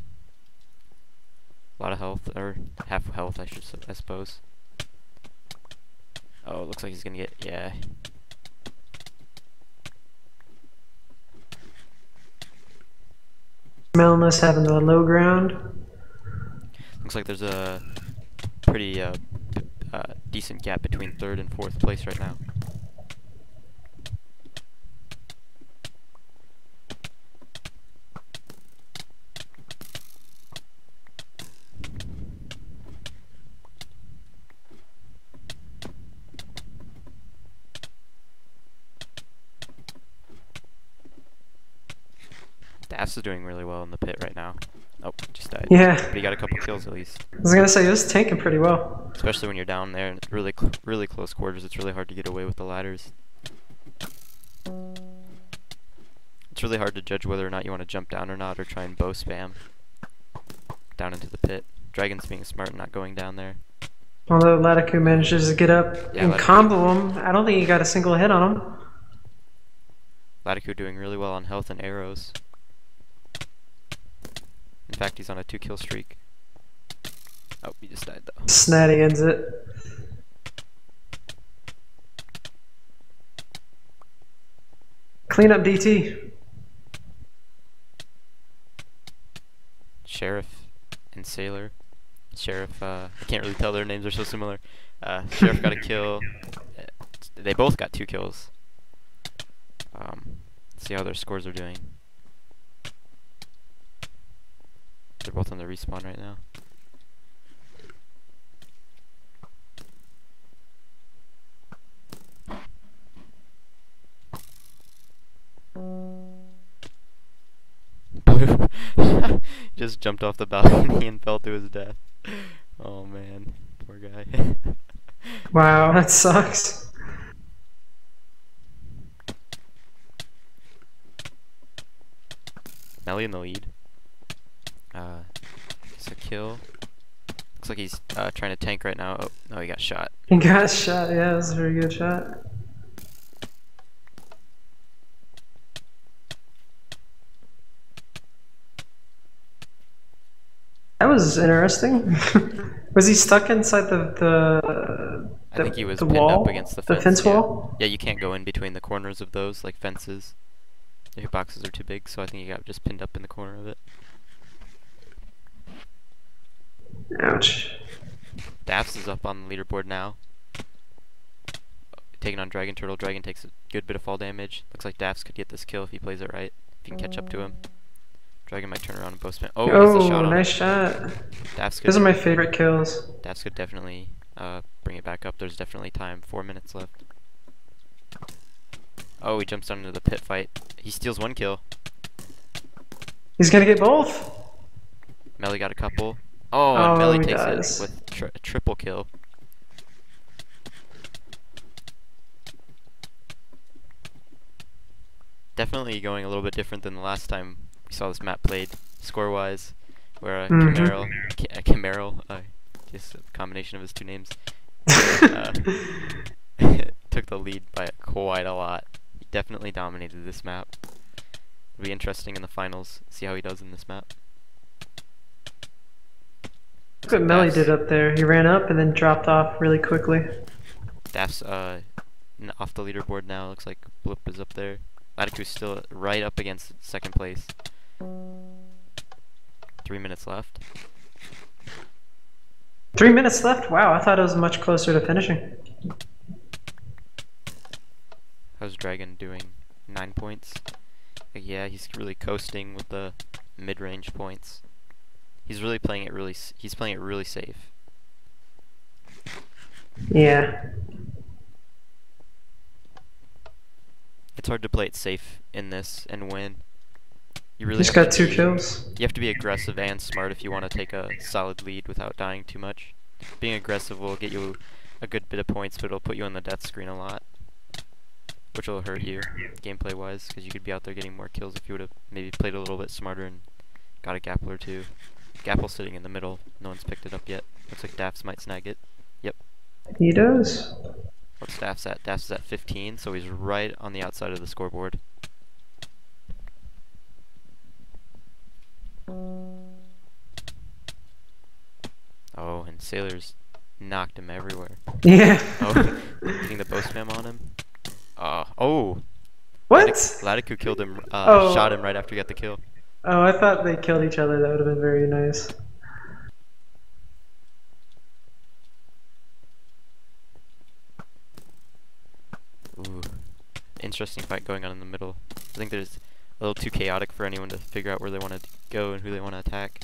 A lot of health, or half health, I should, s- I suppose. Oh, it looks like he's gonna get, yeah. Melness having the low ground. Looks like there's a pretty uh, p- uh, decent gap between third and fourth place right now. Daffs is doing really well in the pit right now. Oh, just died. Yeah. But he got a couple kills at least. I was gonna say, he was tanking pretty well. Especially when you're down there in really, cl really close quarters, it's really hard to get away with the ladders. It's really hard to judge whether or not you want to jump down or not, or try and bow spam down into the pit. Dragon's being smart and not going down there. Although Latiku manages to get up Yeah, and Latiku- combo him, I don't think he got a single hit on him. Latiku doing really well on health and arrows. In fact, he's on a two kill streak. Oh, he just died though. Snatty ends it. Clean up D T. Sheriff and Sailor. Sheriff, uh, I can't really tell, their names are so similar. Uh, Sheriff got a kill. Uh, They both got two kills. Um, let's see how their scores are doing. They're both on the respawn right now. Blue just jumped off the balcony and fell to his death. Oh man, poor guy. Wow, that sucks. Melly in the lead. Uh, it's a kill. Looks like he's uh, trying to tank right now. Oh, no, he got shot. He got shot, yeah, that was a very good shot. was interesting. Was he stuck inside the the, I the, think he was the pinned wall? up against the the fence. fence yeah. wall? Yeah, you can't go in between the corners of those, like fences. The hitboxes are too big, so I think he got just pinned up in the corner of it. Ouch. Daffs is up on the leaderboard now. Taking on Dragon Turtle. Dragon takes a good bit of fall damage. Looks like Daffs could get this kill if he plays it right. If you can catch up to him. Dragon might turn around and bow spam. Oh, he gets a Oh, shot on nice him. shot. Daffs could, Those are my favorite kills. Daffs could definitely uh, bring it back up. There's definitely time. Four minutes left. Oh, he jumps down into the pit fight. He steals one kill. He's gonna get both. Melly got a couple. Oh, Oh, and Melly he takes does. it with tri a triple kill. Definitely going a little bit different than the last time we saw this map played, score-wise, where uh, Mhm. Camaro, Ca uh, Camaro, uh, just a combination of his two names, uh, took the lead by quite a lot. He definitely dominated this map. It'll be interesting in the finals, see how he does in this map. Look what Melly did up there. He ran up and then dropped off really quickly. Daff's uh, n off the leaderboard now. Looks like Blip is up there. Latiku's still right up against second place. Three minutes left. Three minutes left? Wow, I thought it was much closer to finishing. How's Dragon doing? Nine points. Like, yeah, he's really coasting with the mid-range points. He's really playing it really. S he's playing it really safe. Yeah. It's hard to play it safe in this and win. You really He's have got to two be- kills. You have to be aggressive and smart if you want to take a solid lead without dying too much. Being aggressive will get you a good bit of points, but it'll put you on the death screen a lot, which will hurt you gameplay wise, because you could be out there getting more kills if you would have maybe played a little bit smarter and got a Gapple or two. Gapple's sitting in the middle. No one's picked it up yet. Looks like Daffs might snag it. Yep. He does. What's Daffs at? Daffs is at fifteen, so he's right on the outside of the scoreboard. Oh, and Sailor's knocked him everywhere. Yeah. Oh, getting the bow spam on him. Uh, oh, What? Latiku killed him, uh, Oh. shot him right after he got the kill. Oh, I thought they killed each other. That would have been very nice. Ooh, interesting fight going on in the middle. I think there's a little too chaotic for anyone to figure out where they want to go and who they want to attack.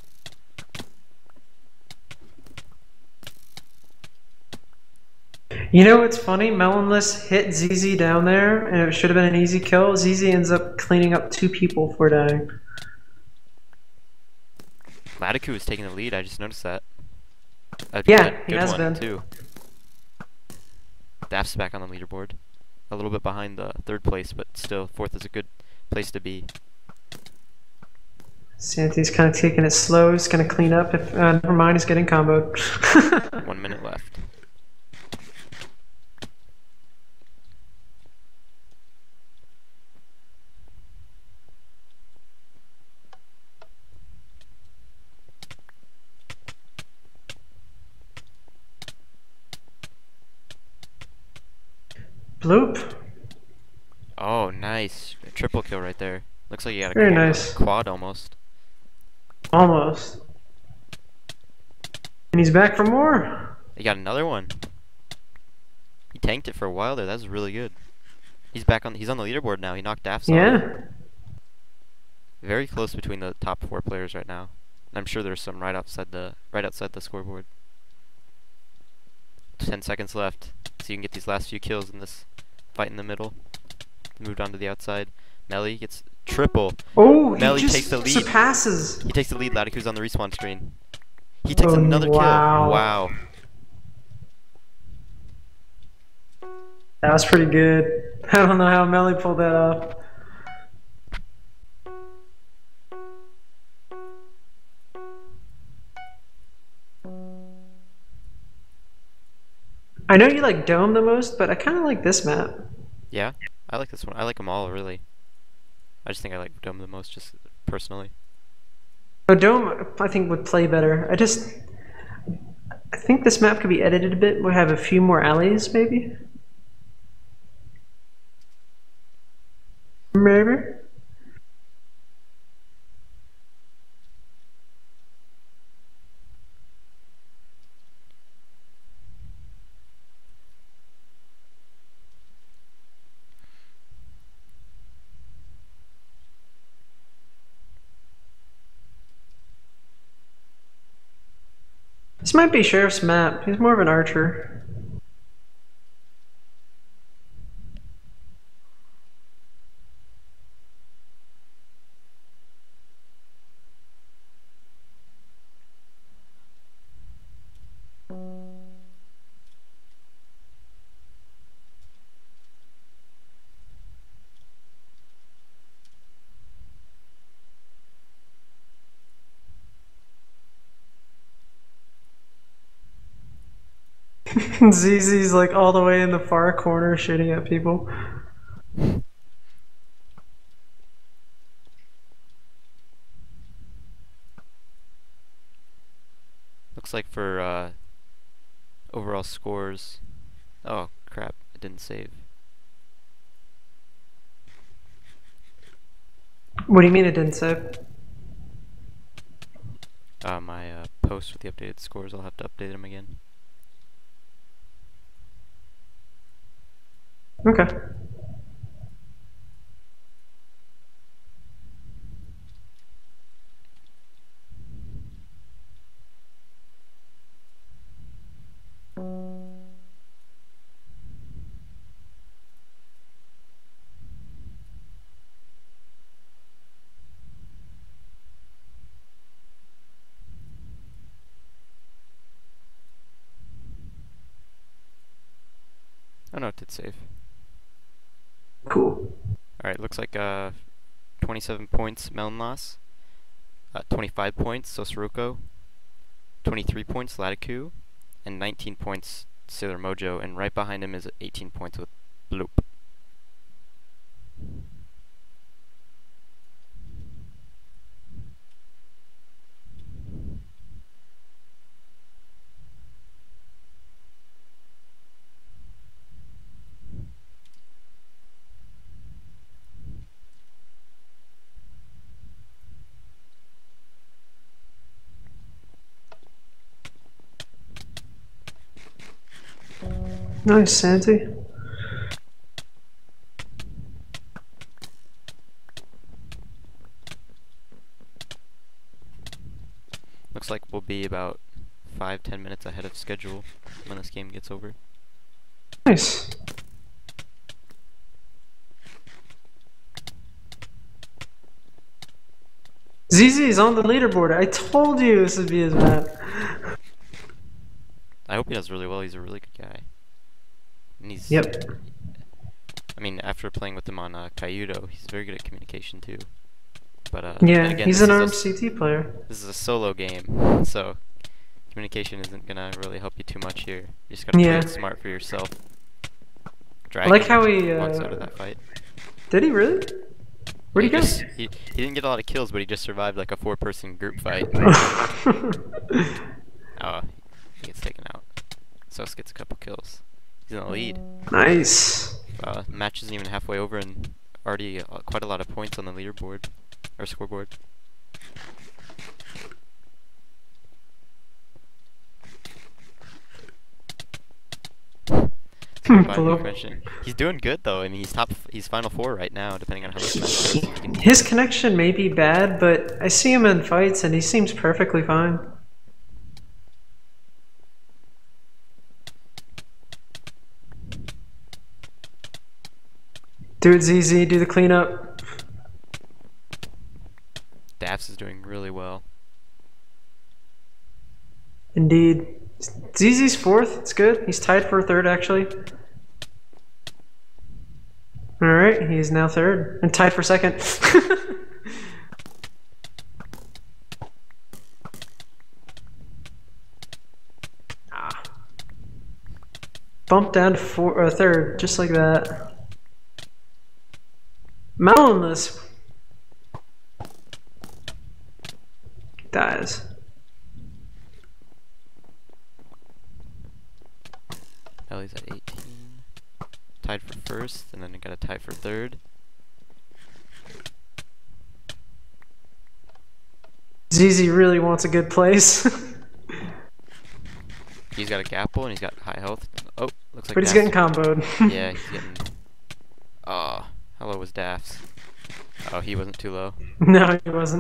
You know what's funny? Melonless hit Z Z down there, and it should have been an easy kill. Z Z ends up cleaning up two people for dying. Latiku is taking the lead. I just noticed that. A Yeah, good, he good has one been. too. Daff's back on the leaderboard, a little bit behind the third place, but still fourth is a good place to be. Santi's kind of taking it slow. He's going to clean up. If uh, never mind, he's getting comboed. One minute left. Bloop. Oh, nice. A triple kill right there. Looks like you got a Very quad, nice. quad almost. Almost. And he's back for more. You got another one. He tanked it for a while there. That was really good. He's back on. He's on the leaderboard now. He knocked Daffs off. Yeah. Very close between the top four players right now. And I'm sure there's some right outside the right outside the scoreboard. Ten seconds left, so you can get these last few kills in this fight in the middle. Moved on to the outside. Melly gets triple. Oh, he Melly just takes the lead. surpasses. He takes the lead. Latiku's on the respawn screen. He takes Oh, another wow. kill. Wow. That was pretty good. I don't know how Melly pulled that off. I know you like Dome the most, but I kind of like this map. Yeah, I like this one. I like them all really. I just think I like Dome the most, just personally. Oh, Dome, I think would play better. I just, I think this map could be edited a bit. We'll have a few more alleys, maybe. Maybe. This might be Sheriff's map. He's more of an archer. Z Z's like all the way in the far corner shooting at people. Looks like for uh, overall scores. Oh crap! It didn't save. What do you mean it didn't save? Uh, my uh, post with the updated scores. I'll have to update them again. Okay. Oh no, it did save. Cool. Alright, looks like uh, twenty-seven points Melon Loss, uh, twenty-five points Sosuruko, twenty-three points Latiku, and nineteen points Sailor Mojo, and right behind him is eighteen points with Bloop. Nice, Santi. Looks like we'll be about five, ten minutes ahead of schedule when this game gets over. Nice. Z Z's on the leaderboard. I told you this would be his map. I hope he does really well. He's a really good guy. And he's, Yep. I mean, after playing with him on uh, Kaiudo, he's very good at communication too. But uh, Yeah, again, he's this an is a armed s- C T player. This is a solo game, so communication isn't gonna really help you too much here. You just gotta Yeah. play it smart for yourself. I Dragon like how he walks out of uh, that fight. did he really? Where'd he go? Just, he, he didn't get a lot of kills, but he just survived like a four-person group fight. Oh, he gets taken out. Sos gets a couple kills. He's in the lead. Nice. Uh, match isn't even halfway over and already uh, quite a lot of points on the leaderboard, or scoreboard. Below. He's doing good though. I mean, he's top. He's final four right now, depending on how this match goes. He can- His connection may be bad, but I see him in fights and he seems perfectly fine. Do it, Z Z. Do the cleanup. Daffs is doing really well. Indeed. Z Z's fourth. It's good. He's tied for third, actually. Alright, he's now third. And tied for second. ah. Bump down to four, uh, third, just like that. Melonless. Melly's at eighteen. Tied for first, and then got a tie for third. Z Z really wants a good place. He's got a gapple and he's got high health. Oh, looks like. But he's Daft's- getting comboed. Yeah, he's getting. Oh, how low was Daft's? Oh, he wasn't too low. No, he wasn't.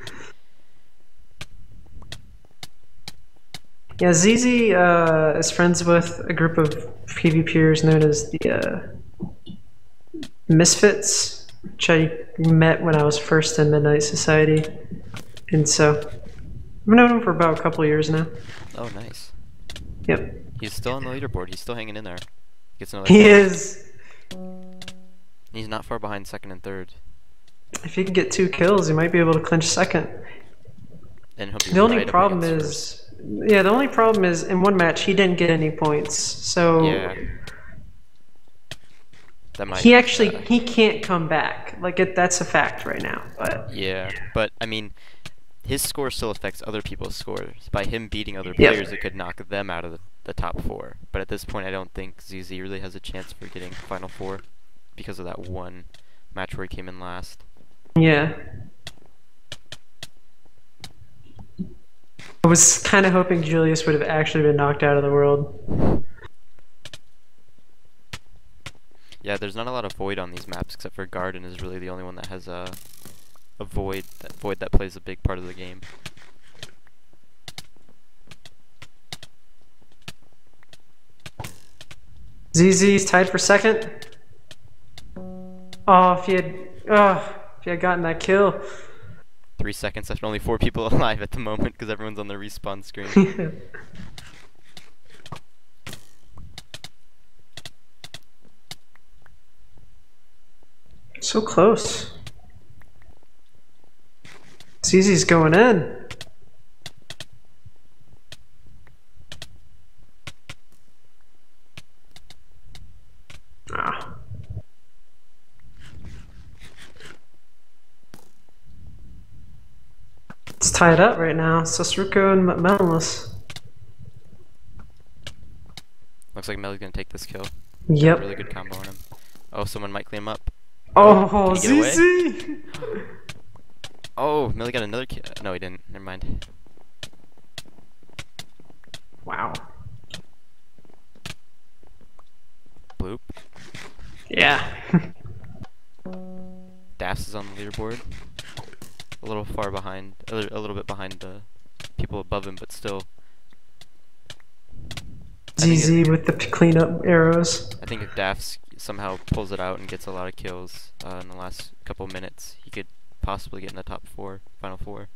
Yeah, Z Z uh, is friends with a group of PvPers known as the uh, Misfits, which I met when I was first in Midnight Society. And so, I've known him for about a couple of years now. Oh, nice. Yep. He's still on the leaderboard. He's still hanging in there. Gets another. He kill. is. He's not far behind second and third. If he can get two kills, he might be able to clinch second. And he'll be The only right up problem against is, yeah, the only problem is in one match he didn't get any points. So Yeah. That might. he actually uh, he can't come back. Like it, that's a fact right now. But Yeah, but I mean, his score still affects other people's scores. By him beating other Yep. players, it could knock them out of the, the top four. But at this point, I don't think Z Z really has a chance for getting Final Four because of that one match where he came in last. yeah, I was kind of hoping Julius would have actually been knocked out of the world. Yeah, there's not a lot of void on these maps except for Garden is really the only one that has a a void that void that plays a big part of the game. Z Z's tied for second. Oh, if he had, oh, if he had gotten that kill. Three seconds left, only four people alive at the moment because everyone's on the respawn screen. So close. Z Z's going in. Ah. It's tied up right now. Sosruko and M- Melonless. Looks like Melly's gonna take this kill. Yep. Really good combo on him. Oh, someone might clean him up. Oh, Did he get Z Z! Oh, Melly got another kill. No, he didn't. Never mind. Wow. Bloop. Yeah. Daffs is on the leaderboard. A little far behind, a little, a little bit behind the people above him, but still. I think Z Z with the p- cleanup arrows. I think if Daffs somehow pulls it out and gets a lot of kills uh, in the last couple minutes, he could possibly get in the top four, final four.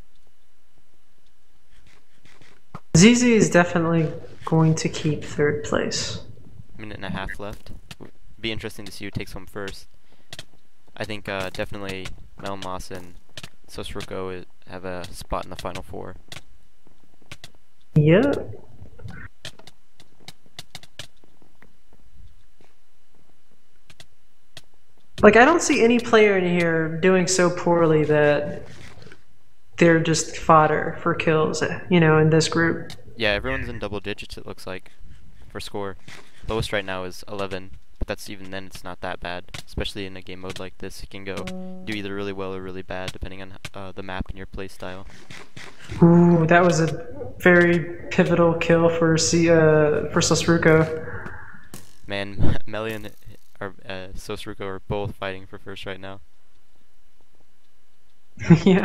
Z Z is definitely going to keep third place. Minute and a half left. Be interesting to see who takes home first. I think uh, definitely Melmoss and Sosruko have a spot in the final four. Yeah. Like, I don't see any player in here doing so poorly that they're just fodder for kills, you know, in this group. Yeah, everyone's in double digits, it looks like, for score. Lowest right now is eleven, but that's even then it's not that bad. Especially in a game mode like this, it can go do either really well or really bad, depending on uh, the map and your playstyle. Ooh, that was a very pivotal kill for C uh for Sosruko. Man, Melly and or, uh, Sosruko are both fighting for first right now. Yeah.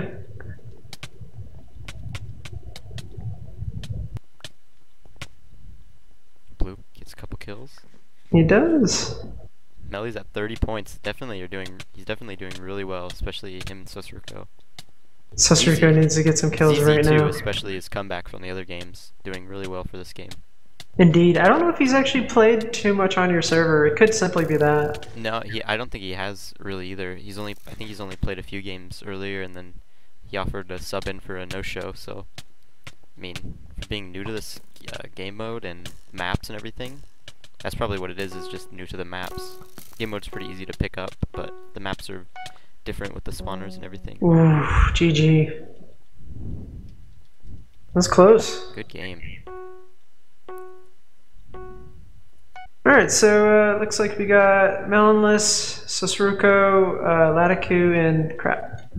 Blue gets a couple kills. He does. Melly's at thirty points. Definitely, you're doing. He's definitely doing really well, especially him and Sosruko. Sosruko needs to get some kills Z Z right too, now. especially his comeback from the other games, doing really well for this game. Indeed. I don't know if he's actually played too much on your server. It could simply be that. No, he. I don't think he has really either. He's only. I think he's only played a few games earlier, and then he offered a sub in for a no-show. So, I mean, for being new to this uh, game mode and maps and everything, that's probably what it is. Is just new to the maps. Game mode's pretty easy to pick up, but the maps are different with the spawners and everything. Ooh, G G. That's close. Good game. Alright, so uh, looks like we got Melonless, Sosruko, uh, Latiku, and crap.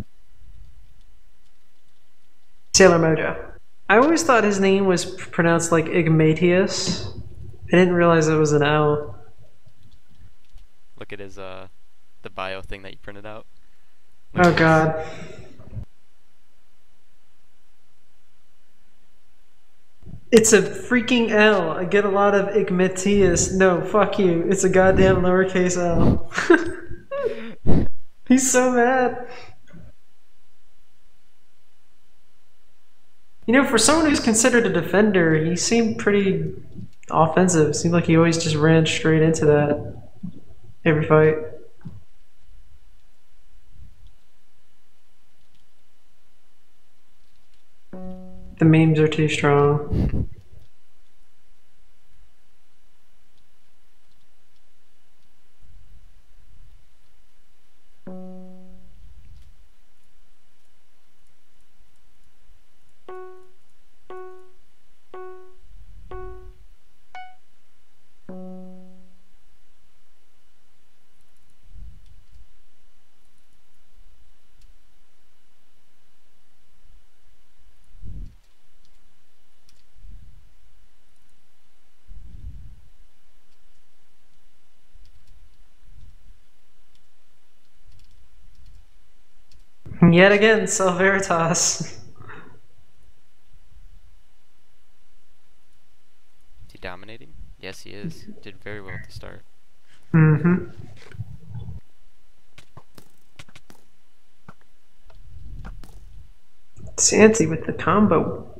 Sailor Mojo. I always thought his name was pronounced like Igmatius. I didn't realize it was an L. Look at his uh the bio thing that you printed out. Look oh god. It's a freaking L. I get a lot of Igmatius. No, fuck you. It's a goddamn lowercase L. He's so mad. You know, for someone who's considered a defender, he seemed pretty offensive. Seemed like he always just ran straight into that every fight. The memes are too strong. Yet again, Sel Veritas. Is he dominating? Yes, he is. Did very well at the start. Mm-hmm. Santi with the combo.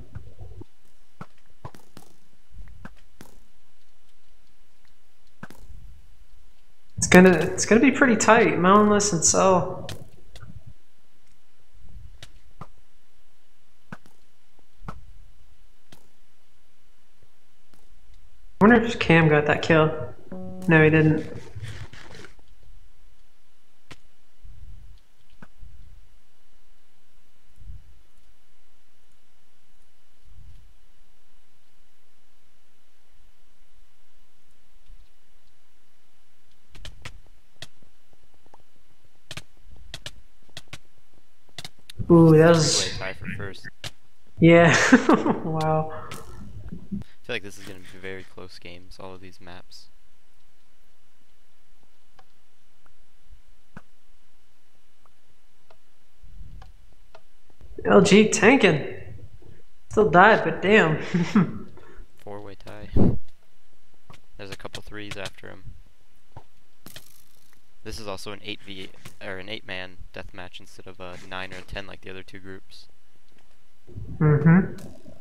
It's gonna, it's gonna be pretty tight. Melonless and Sel. I wonder if Cam got that kill. No, he didn't. Ooh, that was... Tie for first. Yeah. Wow. I feel like this is going to be very close games, all of these maps. L G tanking. Still died, but damn. Four-way tie. There's a couple threes after him. This is also an eight v or an eight-man deathmatch instead of a nine or a ten like the other two groups. Mm-hmm.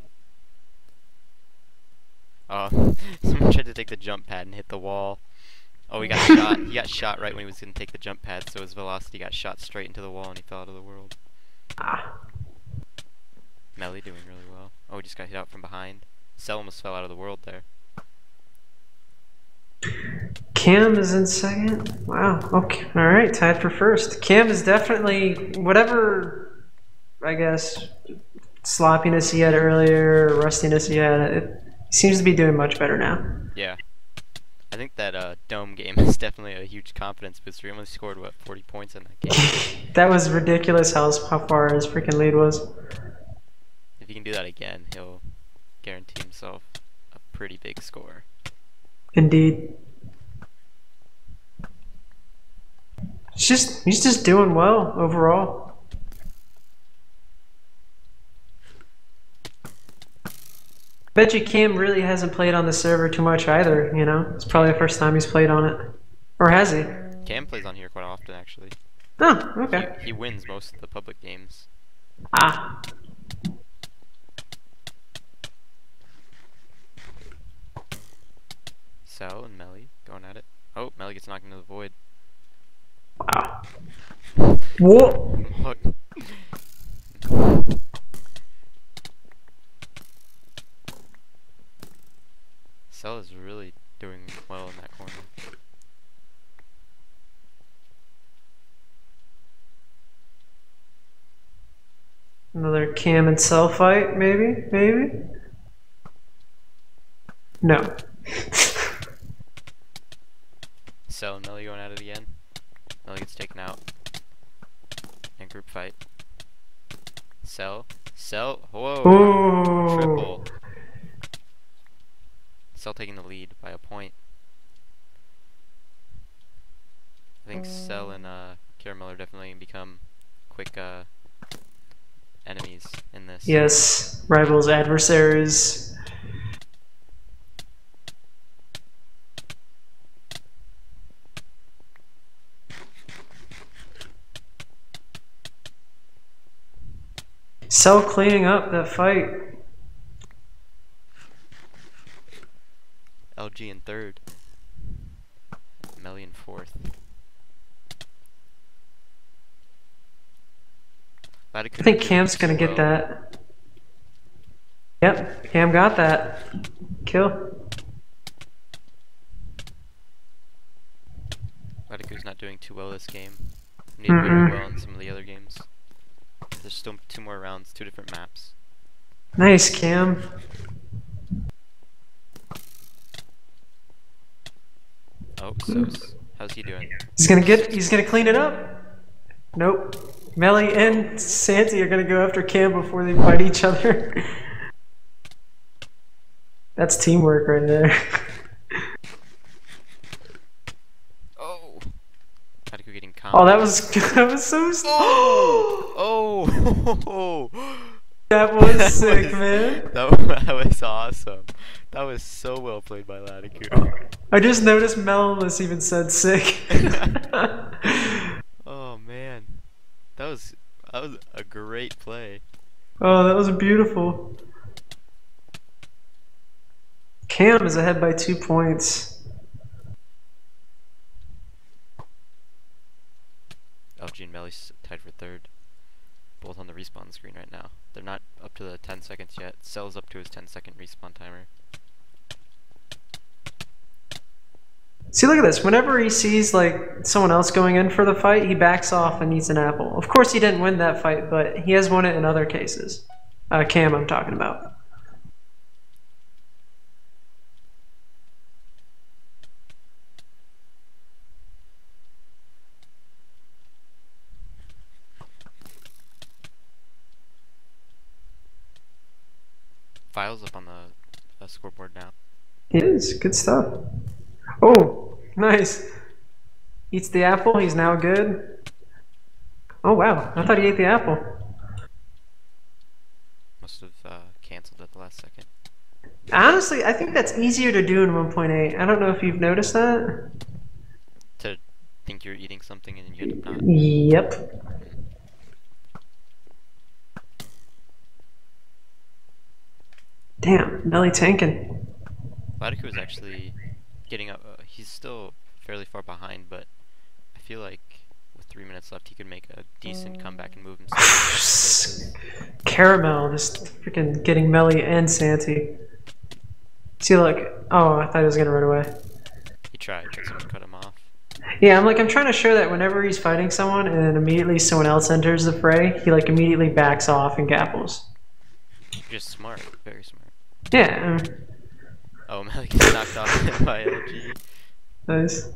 Oh, someone tried to take the jump pad and hit the wall. Oh, he got shot. He got shot right when he was going to take the jump pad, so his velocity got shot straight into the wall and he fell out of the world. Ah. Melly doing really well. Oh, he just got hit out from behind. Sel almost fell out of the world there. Cam is in second. Wow. Okay. All right. Tied for first. Cam is definitely whatever, I guess, sloppiness he had earlier, rustiness he had. It seems to be doing much better now. Yeah. I think that uh, Dome game is definitely a huge confidence booster. He only scored, what, forty points in that game? That was ridiculous how, how far his freaking lead was. If he can do that again, he'll guarantee himself a pretty big score. Indeed. It's just, he's just doing well overall. Bet you Cam really hasn't played on the server too much either, you know? It's probably the first time he's played on it. Or has he? Cam plays on here quite often, actually. Oh, okay. He, he wins most of the public games. Ah. Sel and Melly going at it. Oh, Melly gets knocked into the void. Wow. Whoa! Look. Sel is really doing well in that corner. Another Cam and Sel fight, maybe? Maybe? No. Cell and Melly going at it again. Melly gets taken out. And group fight. Cell. Cell. Whoa. Ooh. Triple. Cell taking the lead by a point. I think Cell and uh, Caramel are definitely going to become quick uh, enemies in this. Yes, rivals, adversaries. Cell cleaning up that fight. L G in third. Melly in fourth. I think Cam's gonna get that. Yep, Cam got that. Kill. Ladiku's not doing too well this game. He did very well in some of the other games. There's still two more rounds, two different maps. Nice, Cam. Oh, so how's he doing? He's gonna get. He's gonna clean it up. Nope. Melly and Santi are gonna go after Cam before they fight each other. That's teamwork right there. Oh, Ladiku getting calm. Oh, that was that was so. Oh, oh, that was that sick, was, man. That, that was awesome. That was so well played by Ladiku. I just noticed Mellis even said sick. Oh man, that was that was a great play. Oh, that was beautiful. Cam is ahead by two points. L G and Melly tied for third. Both on the respawn screen right now. They're not up to the ten seconds yet. Cell's up to his ten second respawn timer. See, look at this. Whenever he sees like someone else going in for the fight, he backs off and eats an apple. Of course, he didn't win that fight, but he has won it in other cases. Uh, Cam, I'm talking about. Files up on the uh, scoreboard now. It is. Good stuff. Oh, nice. Eats the apple. He's now good. Oh, wow. I thought he ate the apple. Must have uh, canceled at the last second. Honestly, I think that's easier to do in one point eight. I don't know if you've noticed that. To think you're eating something and you end up not. Yep. Damn, Melly tanking. Ladiku is actually getting up. Uh, he's still fairly far behind, but I feel like with three minutes left, he could make a decent comeback and move himself. Caramel just freaking getting Melly and Santi. See, look. Oh, I thought he was gonna run away. He tried, but someone cut him off. Yeah, I'm like, I'm trying to show that whenever he's fighting someone and then immediately someone else enters the fray, he like immediately backs off and gapples. Just smart, very smart. Yeah. Oh, Melly gets knocked off by L G. Nice.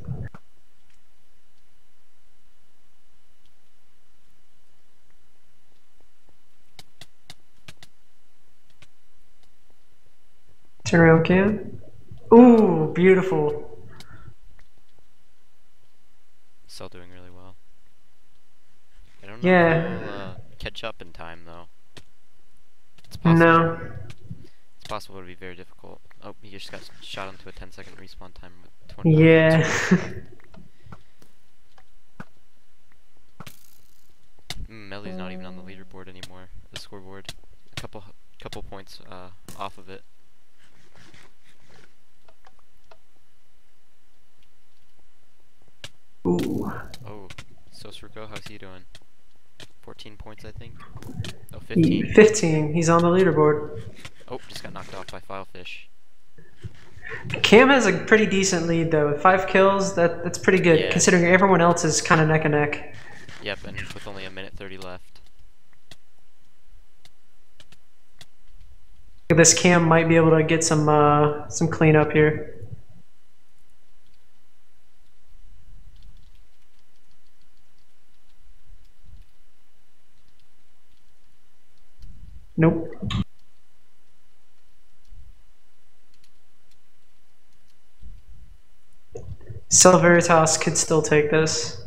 Turn around, Cam. Ooh, beautiful. Still doing really well. I don't know Yeah. if he'll uh, catch up in time, though. It's possible. No. It's possible it'll be very difficult. Oh, he just got shot onto a ten second respawn time with twenty. Yeah. mm, Melly's not even on the leaderboard anymore. The scoreboard, a couple, couple points uh, off of it. Ooh. Oh, Sosruko, how's he doing? fourteen points, I think. Oh, fifteen. fifteen. He's on the leaderboard. Oh, just got knocked off by Filefish. Cam has a pretty decent lead though. With five kills, that that's pretty good, Yeah. considering everyone else is kind of neck and neck. Yep, and with only a minute thirty left. This Cam might be able to get some uh, some cleanup here. Nope. Silveritas could still take this.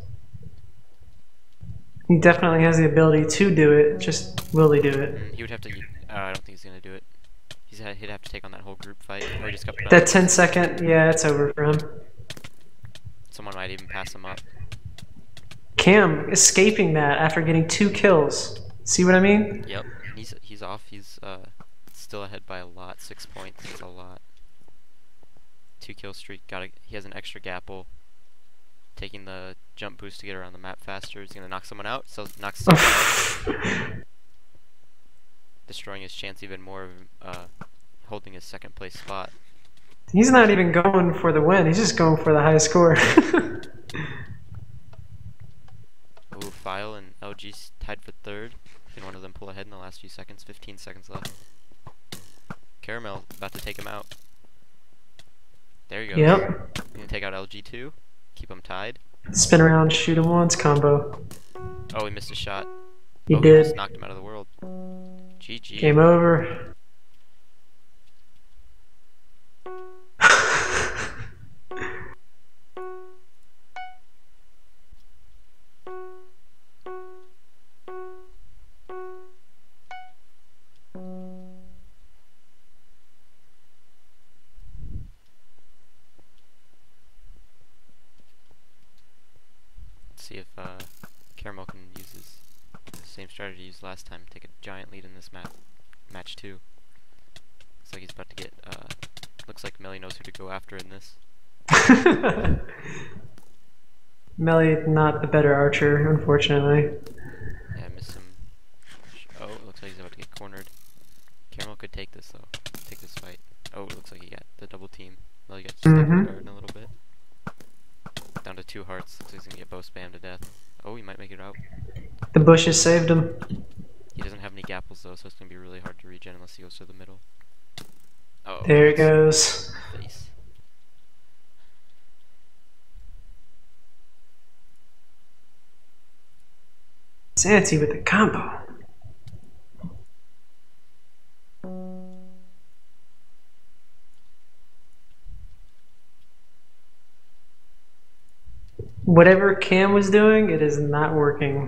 He definitely has the ability to do it, just will he do it? Mm, he would have to. Uh, I don't think he's gonna do it. He's he'd have to take on that whole group fight. Or he just got put That on. ten second, yeah, it's over for him. Someone might even pass him up. Cam escaping that after getting two kills. See what I mean? Yep. He's he's off. He's uh still ahead by a lot. Six points. That's a lot. Two kill streak. Got a, he has an extra gapple. Taking the jump boost to get around the map faster. He's gonna knock someone out. So knocks someone out. Destroying his chance even more of uh, holding his second place spot. He's not even going for the win. He's just going for the high score. Ooh, File and L G tied for third. Can one of them pull ahead in the last few seconds? fifteen seconds left. Caramel about to take him out. There you go. Yep. Gonna take out L G two. Keep them tied. Spin around, shoot him once, combo. Oh, he missed a shot. He oh, did. He just knocked him out of the world. G G. Game over. See if uh, Caramel can use his same strategy he used last time. Take a giant lead in this map. Match two. Looks like he's about to get. Uh, looks like Melly knows who to go after in this. Melly, not the better archer, unfortunately. Yeah, I missed him. Oh, it looks like he's about to get cornered. Caramel could take this though. Take this fight. Oh, it looks like he got the double team. Melly got stuck Mm-hmm. in the garden a little bit. Down to two hearts. Looks like he's gonna get bow spammed to death. Oh, he might make it out. The bushes saved him. He doesn't have any gapples though, so it's gonna be really hard to regen unless he goes to the middle. Oh, There it goes. face. Zanty with the combo. Whatever Cam was doing, it is not working.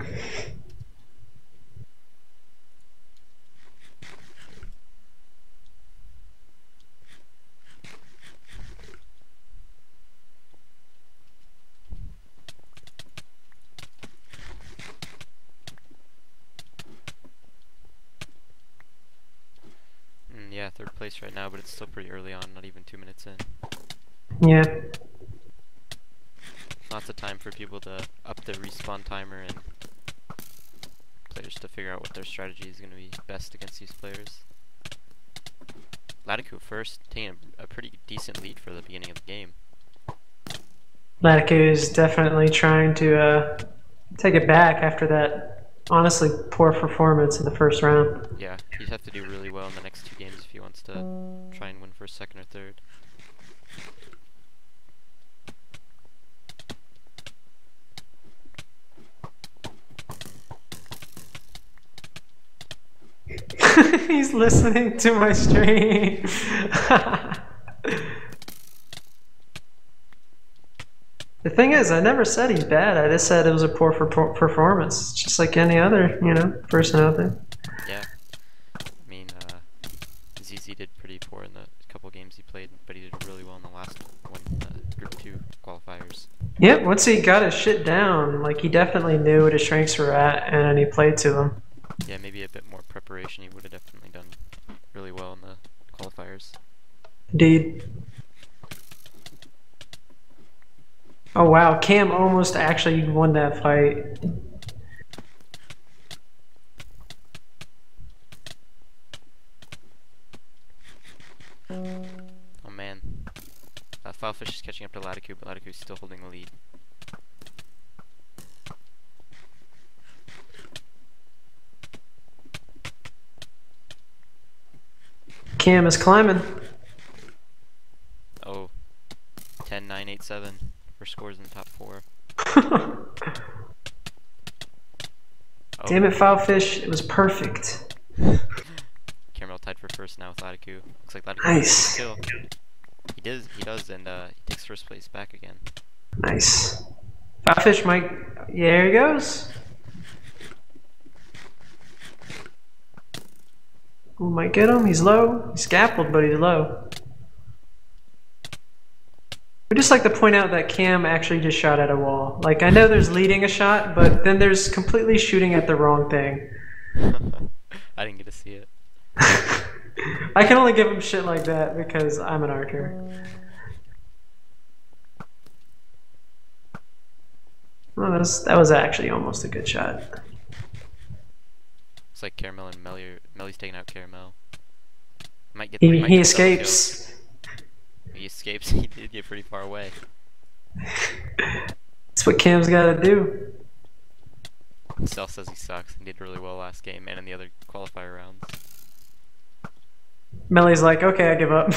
Mm, yeah, third place right now, but it's still pretty early on, not even two minutes in. Yeah. Lots of time for people to up the respawn timer and players to figure out what their strategy is going to be best against these players. Latiku first, taking a, a pretty decent lead for the beginning of the game. Latiku is definitely trying to uh, take it back after that honestly poor performance in the first round. Yeah, he'd have to do really well in the next two games if he wants to try and win first, second, or third. He's listening to my stream. The thing is, I never said he's bad. I just said it was a poor per performance, just like any other, you know, person out there. Yeah, I mean, uh, Z Z did pretty poor in the couple games he played, but he did really well in the last one, uh, Group two qualifiers. Yep, once he got his shit down, like he definitely knew what his strengths were at, and he played to them. Yeah, maybe a bit more preparation, he would have definitely done really well in the qualifiers. Indeed. Oh wow, Cam almost actually won that fight. Oh man. Uh, Filefish is catching up to Latiku, but Latiku is still holding the lead. Cam is climbing. Oh. ten nine eight seven for scores in the top four. Damn Oh. it, Filefish, it was perfect. first now with Latiku. Looks like Latiku Nice. might get the kill. He does, he does, and uh, he takes first place back again. Nice. Filefish might. Yeah, there he goes. Who might get him? He's low. He's scaffolded, but he's low. I'd just like to point out that Cam actually just shot at a wall. Like, I know there's leading a shot, but then there's completely shooting at the wrong thing. I didn't get to see it. I can only give him shit like that because I'm an archer. Well, that was, that was actually almost a good shot. It's like Caramel and Melly. Are, Melly's taking out Caramel. Might get. He, might he get the double kill. escapes. He escapes. He did get pretty far away. That's what Cam's gotta do. Stealth says he sucks and did really well last game and in the other qualifier rounds. Melly's like, okay, I give up.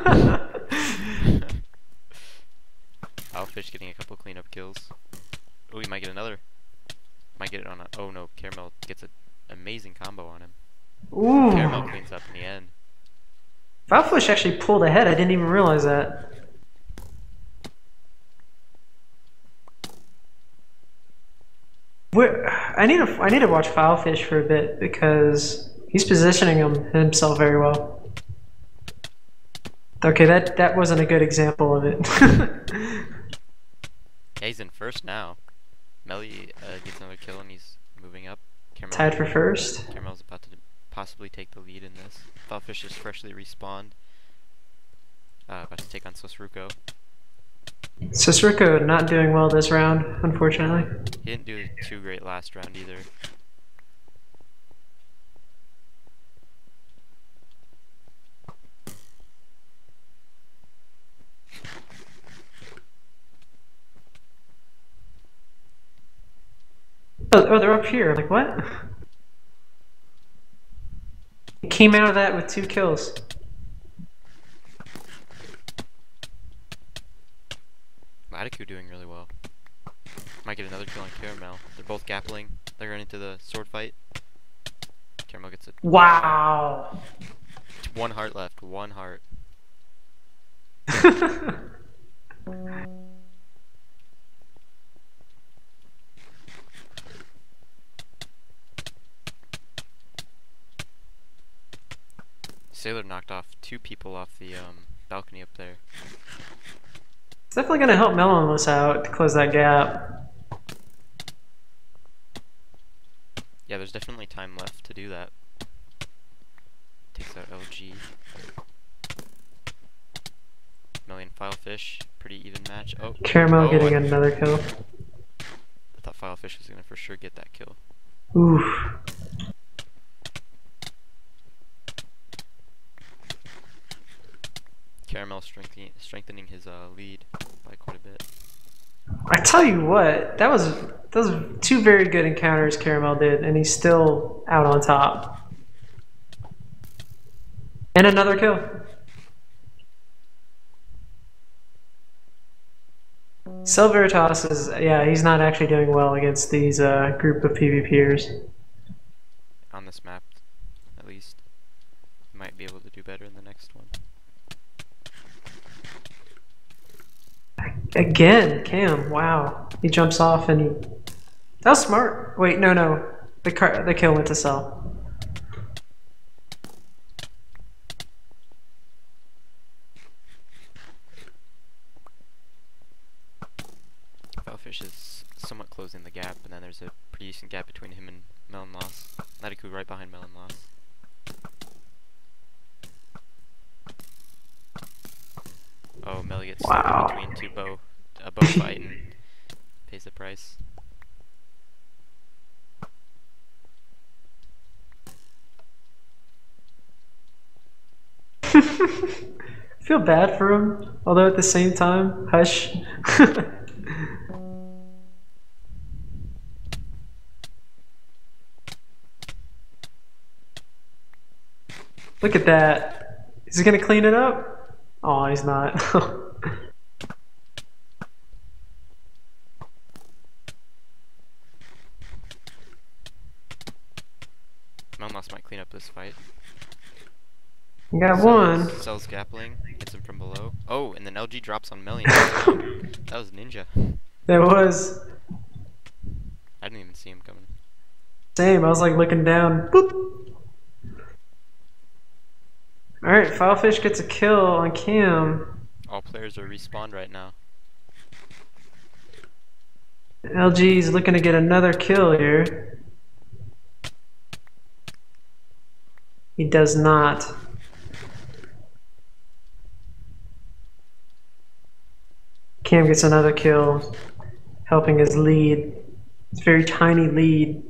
Owlfish getting a couple cleanup kills. Oh, he might get another. Might get it on a. Oh no, Caramel gets an amazing combo on him. Ooh. Caramel cleans up in the end. Filefish actually pulled ahead. I didn't even realize that. Where, I need to I need to watch Filefish for a bit because he's positioning him himself very well. Okay, that that wasn't a good example of it. Yeah, he's in first now. Melly uh, gets another kill and he's moving up. Caramel, Tied for first. Caramel's about to possibly take the lead in this. Filefish is freshly respawned. Uh, about to take on Sosruko. Sosruko not doing well this round, unfortunately. He didn't do too great last round either. Oh, oh, they're up here. Like, what? He came out of that with two kills. Latiku doing really well. Might get another kill on Caramel. They're both gappling. They're going into the sword fight. Caramel gets it. Wow. One heart left. One heart. Sailor knocked off two people off the um, balcony up there. It's definitely going to help Melonless out to close that gap. Yeah, there's definitely time left to do that. Takes out L G. Million Filefish, pretty even match. Oh, Caramel oh, getting I, another kill. I thought Filefish was gonna for sure get that kill. Oof. Caramel strengthening strengthening his uh, lead by quite a bit. I tell you what, that was those were two very good encounters Caramel did, and he's still out on top. And another kill. Silveritas is, yeah, he's not actually doing well against these uh, group of PvPers. On this map, at least. He might be able to do better in the next one. Again, Cam, wow. He jumps off and he... That was smart. Wait, no, no. The, car the kill went to Cell. Filefish is somewhat closing the gap, and then there's a pretty decent gap between him and Melonloss. Latiku right behind Melonloss. Oh, Melly gets Wow. stuck in between two bow, a bow fight and pays the price. Feel bad for him, although at the same time, hush. Look at that. Is he gonna clean it up? Oh, he's not. Melonloss might clean up this fight. You got Sells, one. sells Gapling, hits him from below. Oh, and then L G drops on Melly. That was Ninja. There was. I didn't even see him coming. Same, I was like looking down. Boop. Alright, Filefish gets a kill on Cam. All players are respawned right now. L G's looking to get another kill here. He does not. Cam gets another kill, helping his lead. It's a very tiny lead.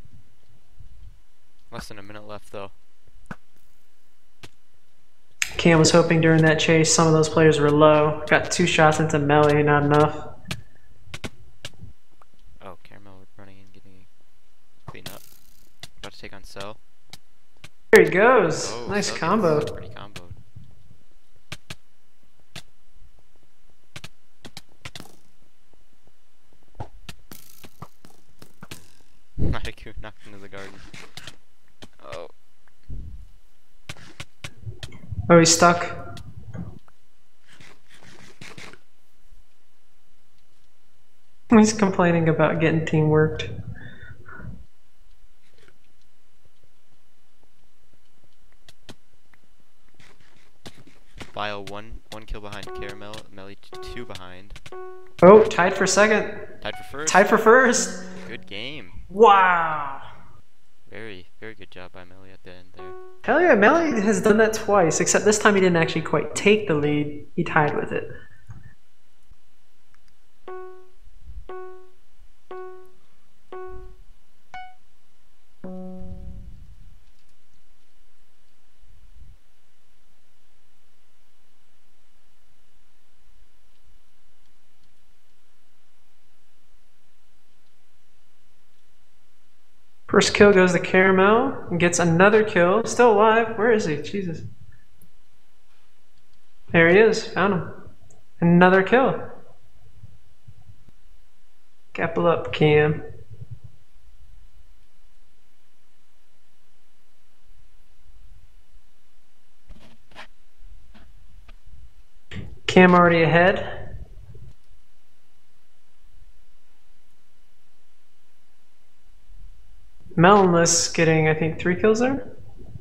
Less than a minute left though. Cam was hoping during that chase some of those players were low. Got two shots into Melly, not enough. Oh, Caramel running in, getting clean up. About to take on Cell. There he goes. Oh, Nice Cell combo. gets pretty comboed. Haiku knocked into the garden. Oh. Oh, he's stuck. He's complaining about getting teamworked. Vile one one kill behind Caramel, Melly two behind. Oh, tied for second. Tied for first. Tied for first. Good game. Wow. Very, very good job by Melly at the end there. Hell yeah, Melly has done that twice, except this time he didn't actually quite take the lead. He tied with it. First kill goes to Caramel and gets another kill. Still alive. Where is he? Jesus. There he is. Found him. Another kill. Gapple up, Cam. Cam already ahead. Melonless getting, I think, three kills there.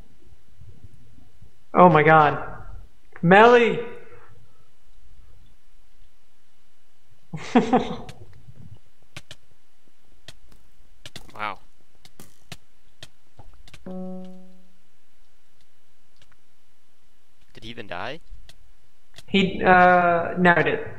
Oh my god. Melly! Wow. Did he even die? He, uh, no, I did.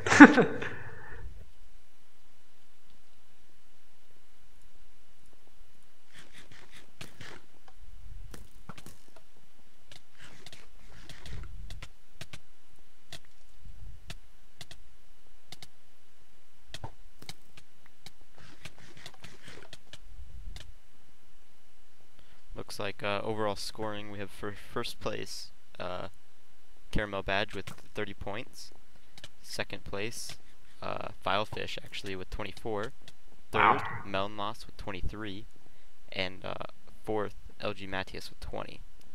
Looks like uh, overall scoring we have for first place uh, Caramel Badge with thirty points. Second place uh, Filefish actually with twenty-four. Third Wow. Melonloss with twenty-three. And uh, fourth L G Matthias with twenty.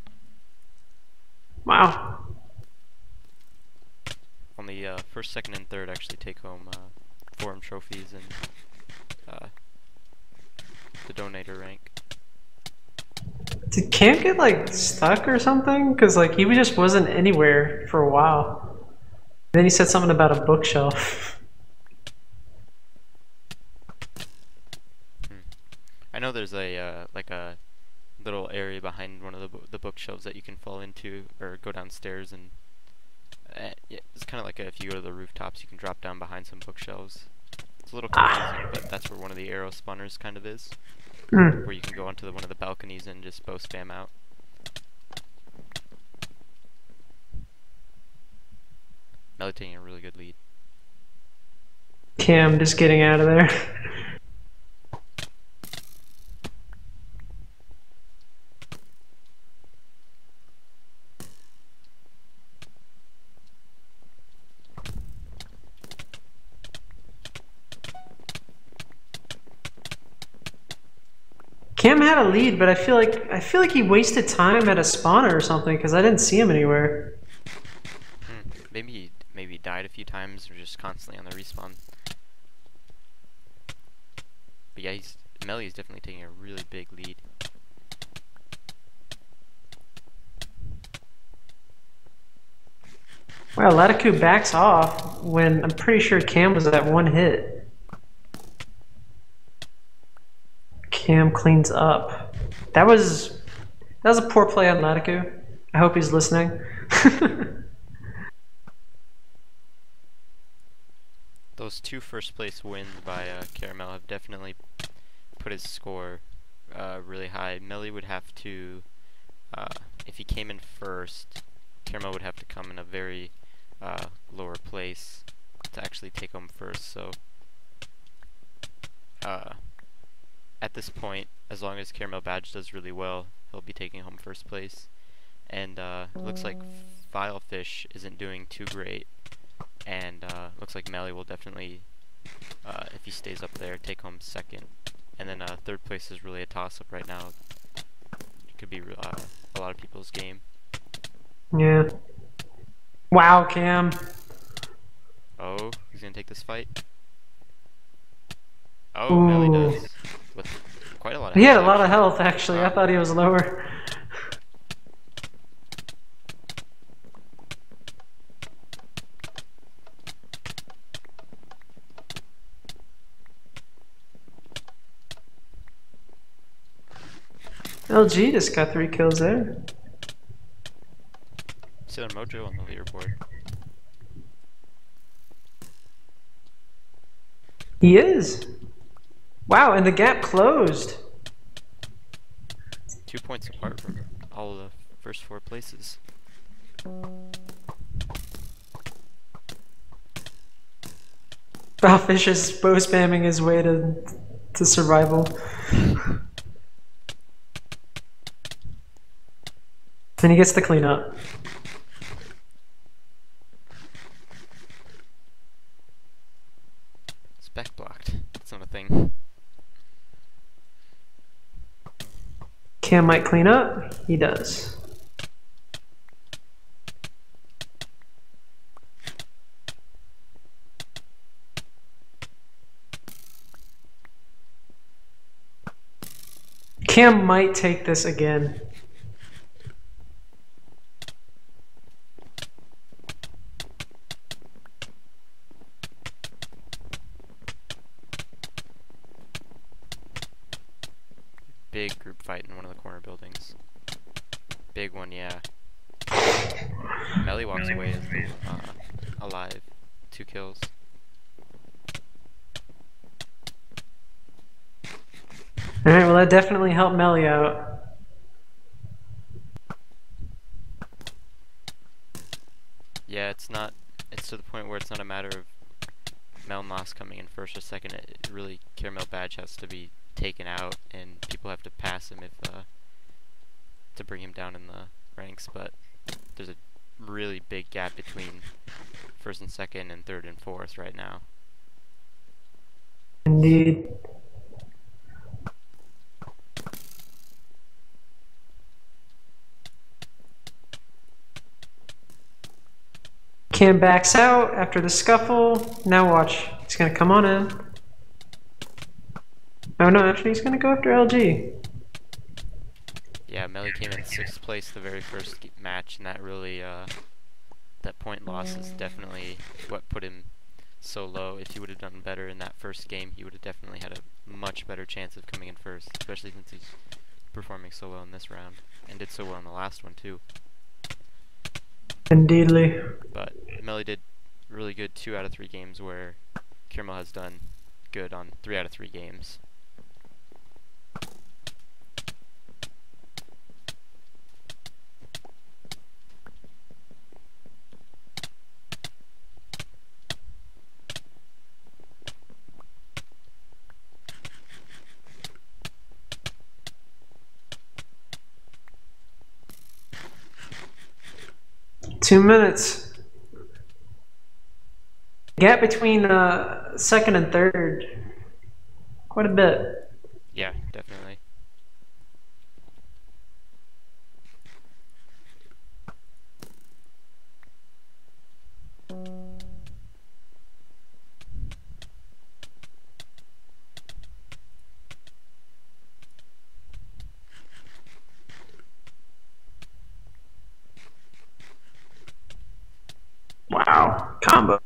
Wow. Only uh, first, second, and third actually take home uh, forum trophies and uh, the donator rank. Did Cam get like stuck or something? Because like he just wasn't anywhere for a while. Then he said something about a bookshelf. Hmm. I know there's a uh, like a little area behind one of the bo the bookshelves that you can fall into or go downstairs, and uh, yeah, it's kind of like a, if you go to the rooftops, you can drop down behind some bookshelves. It's a little confusing, but that's where one of the arrow spawners kind of is. Mm. Where you can go onto the, one of the balconies and just bow spam out. Melly taking a really good lead. Cam just getting out of there. Cam had a lead, but I feel like I feel like he wasted time at a spawner or something because I didn't see him anywhere. Hmm. Maybe he maybe he died a few times or just constantly on the respawn. But yeah, he's Melly's definitely taking a really big lead. Wow, Latiku backs off when I'm pretty sure Cam was at one hit. Cam cleans up. That was that was a poor play on Latiku. I hope he's listening. Those two first place wins by uh, Caramel have definitely put his score uh, really high. Melly would have to, uh, if he came in first, Caramel would have to come in a very uh, lower place to actually take home first. So uh, at this point, as long as Caramel Badge does really well, he'll be taking home first place. And uh, it looks like Filefish isn't doing too great, and uh, looks like Melly will definitely, uh, if he stays up there, take home second. And then uh, third place is really a toss-up right now. It could be uh, a lot of people's game. Yeah. Wow, Cam. Oh, he's gonna take this fight. Oh, Ooh. Melly does. With quite a lot of He health, had a lot of actually. health, actually. I thought he was lower. L G just got three kills there. Sailor Mojo on the leaderboard. He is. Wow, and the gap closed. Two points apart from all of the first four places. Filefish is bow spamming his way to to survival. Then he gets the cleanup. Spec blocked. That's not a thing. Cam might clean up. He does. Cam might take this again. Big group fight in one of the corner buildings. Big one, yeah. Melly walks away as the, uh, alive. Two kills. Alright, well that definitely helped Melly out. Yeah, it's not, it's to the point where it's not a matter of Melmoss coming in first or second. It, it really, Caramel Badge has to be taken out, and people have to pass him if, uh, to bring him down in the ranks, but there's a really big gap between first and second and third and fourth right now. Indeed. Cam backs out after the scuffle. Now watch. He's gonna come on in. Oh no, actually he's gonna go after L G. Yeah, Melly came in sixth place the very first g match, and that really, uh, that point loss is definitely what put him so low. If he would have done better in that first game, he would have definitely had a much better chance of coming in first, especially since he's performing so well in this round, and did so well in the last one too. Indeedly. But Melly did really good two out of three games, where Caramel has done good on three out of three games. Two minutes. Gap between uh, second and third. Quite a bit. Yeah, definitely. Combo.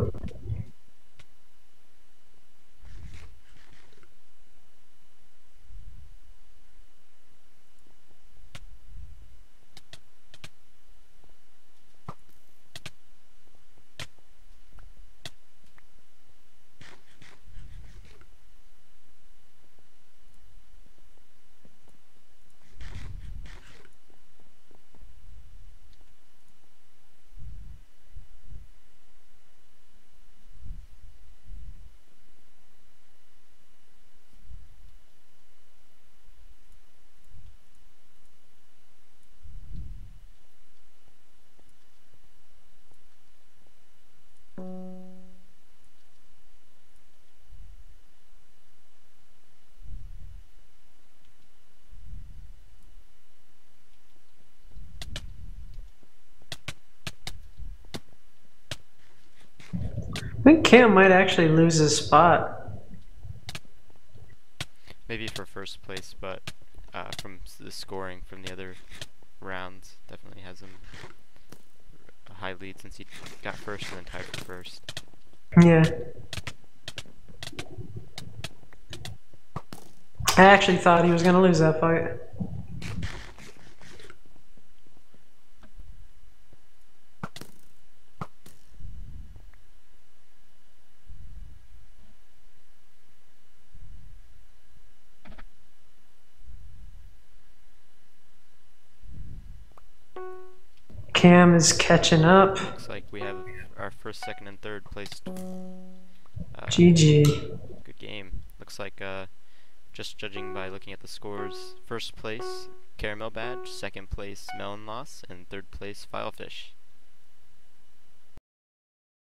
I think Cam might actually lose his spot. Maybe for first place, but uh, from s- the scoring from the other rounds, definitely has him a high lead since he got first and then tied for first. Yeah. I actually thought he was going to lose that fight. Cam is catching up. Looks like we have our first, second, and third placed. Uh, G G. Good game. Looks like, uh, just judging by looking at the scores, first place, Caramel Badge, second place, Melon Loss, and third place, Filefish.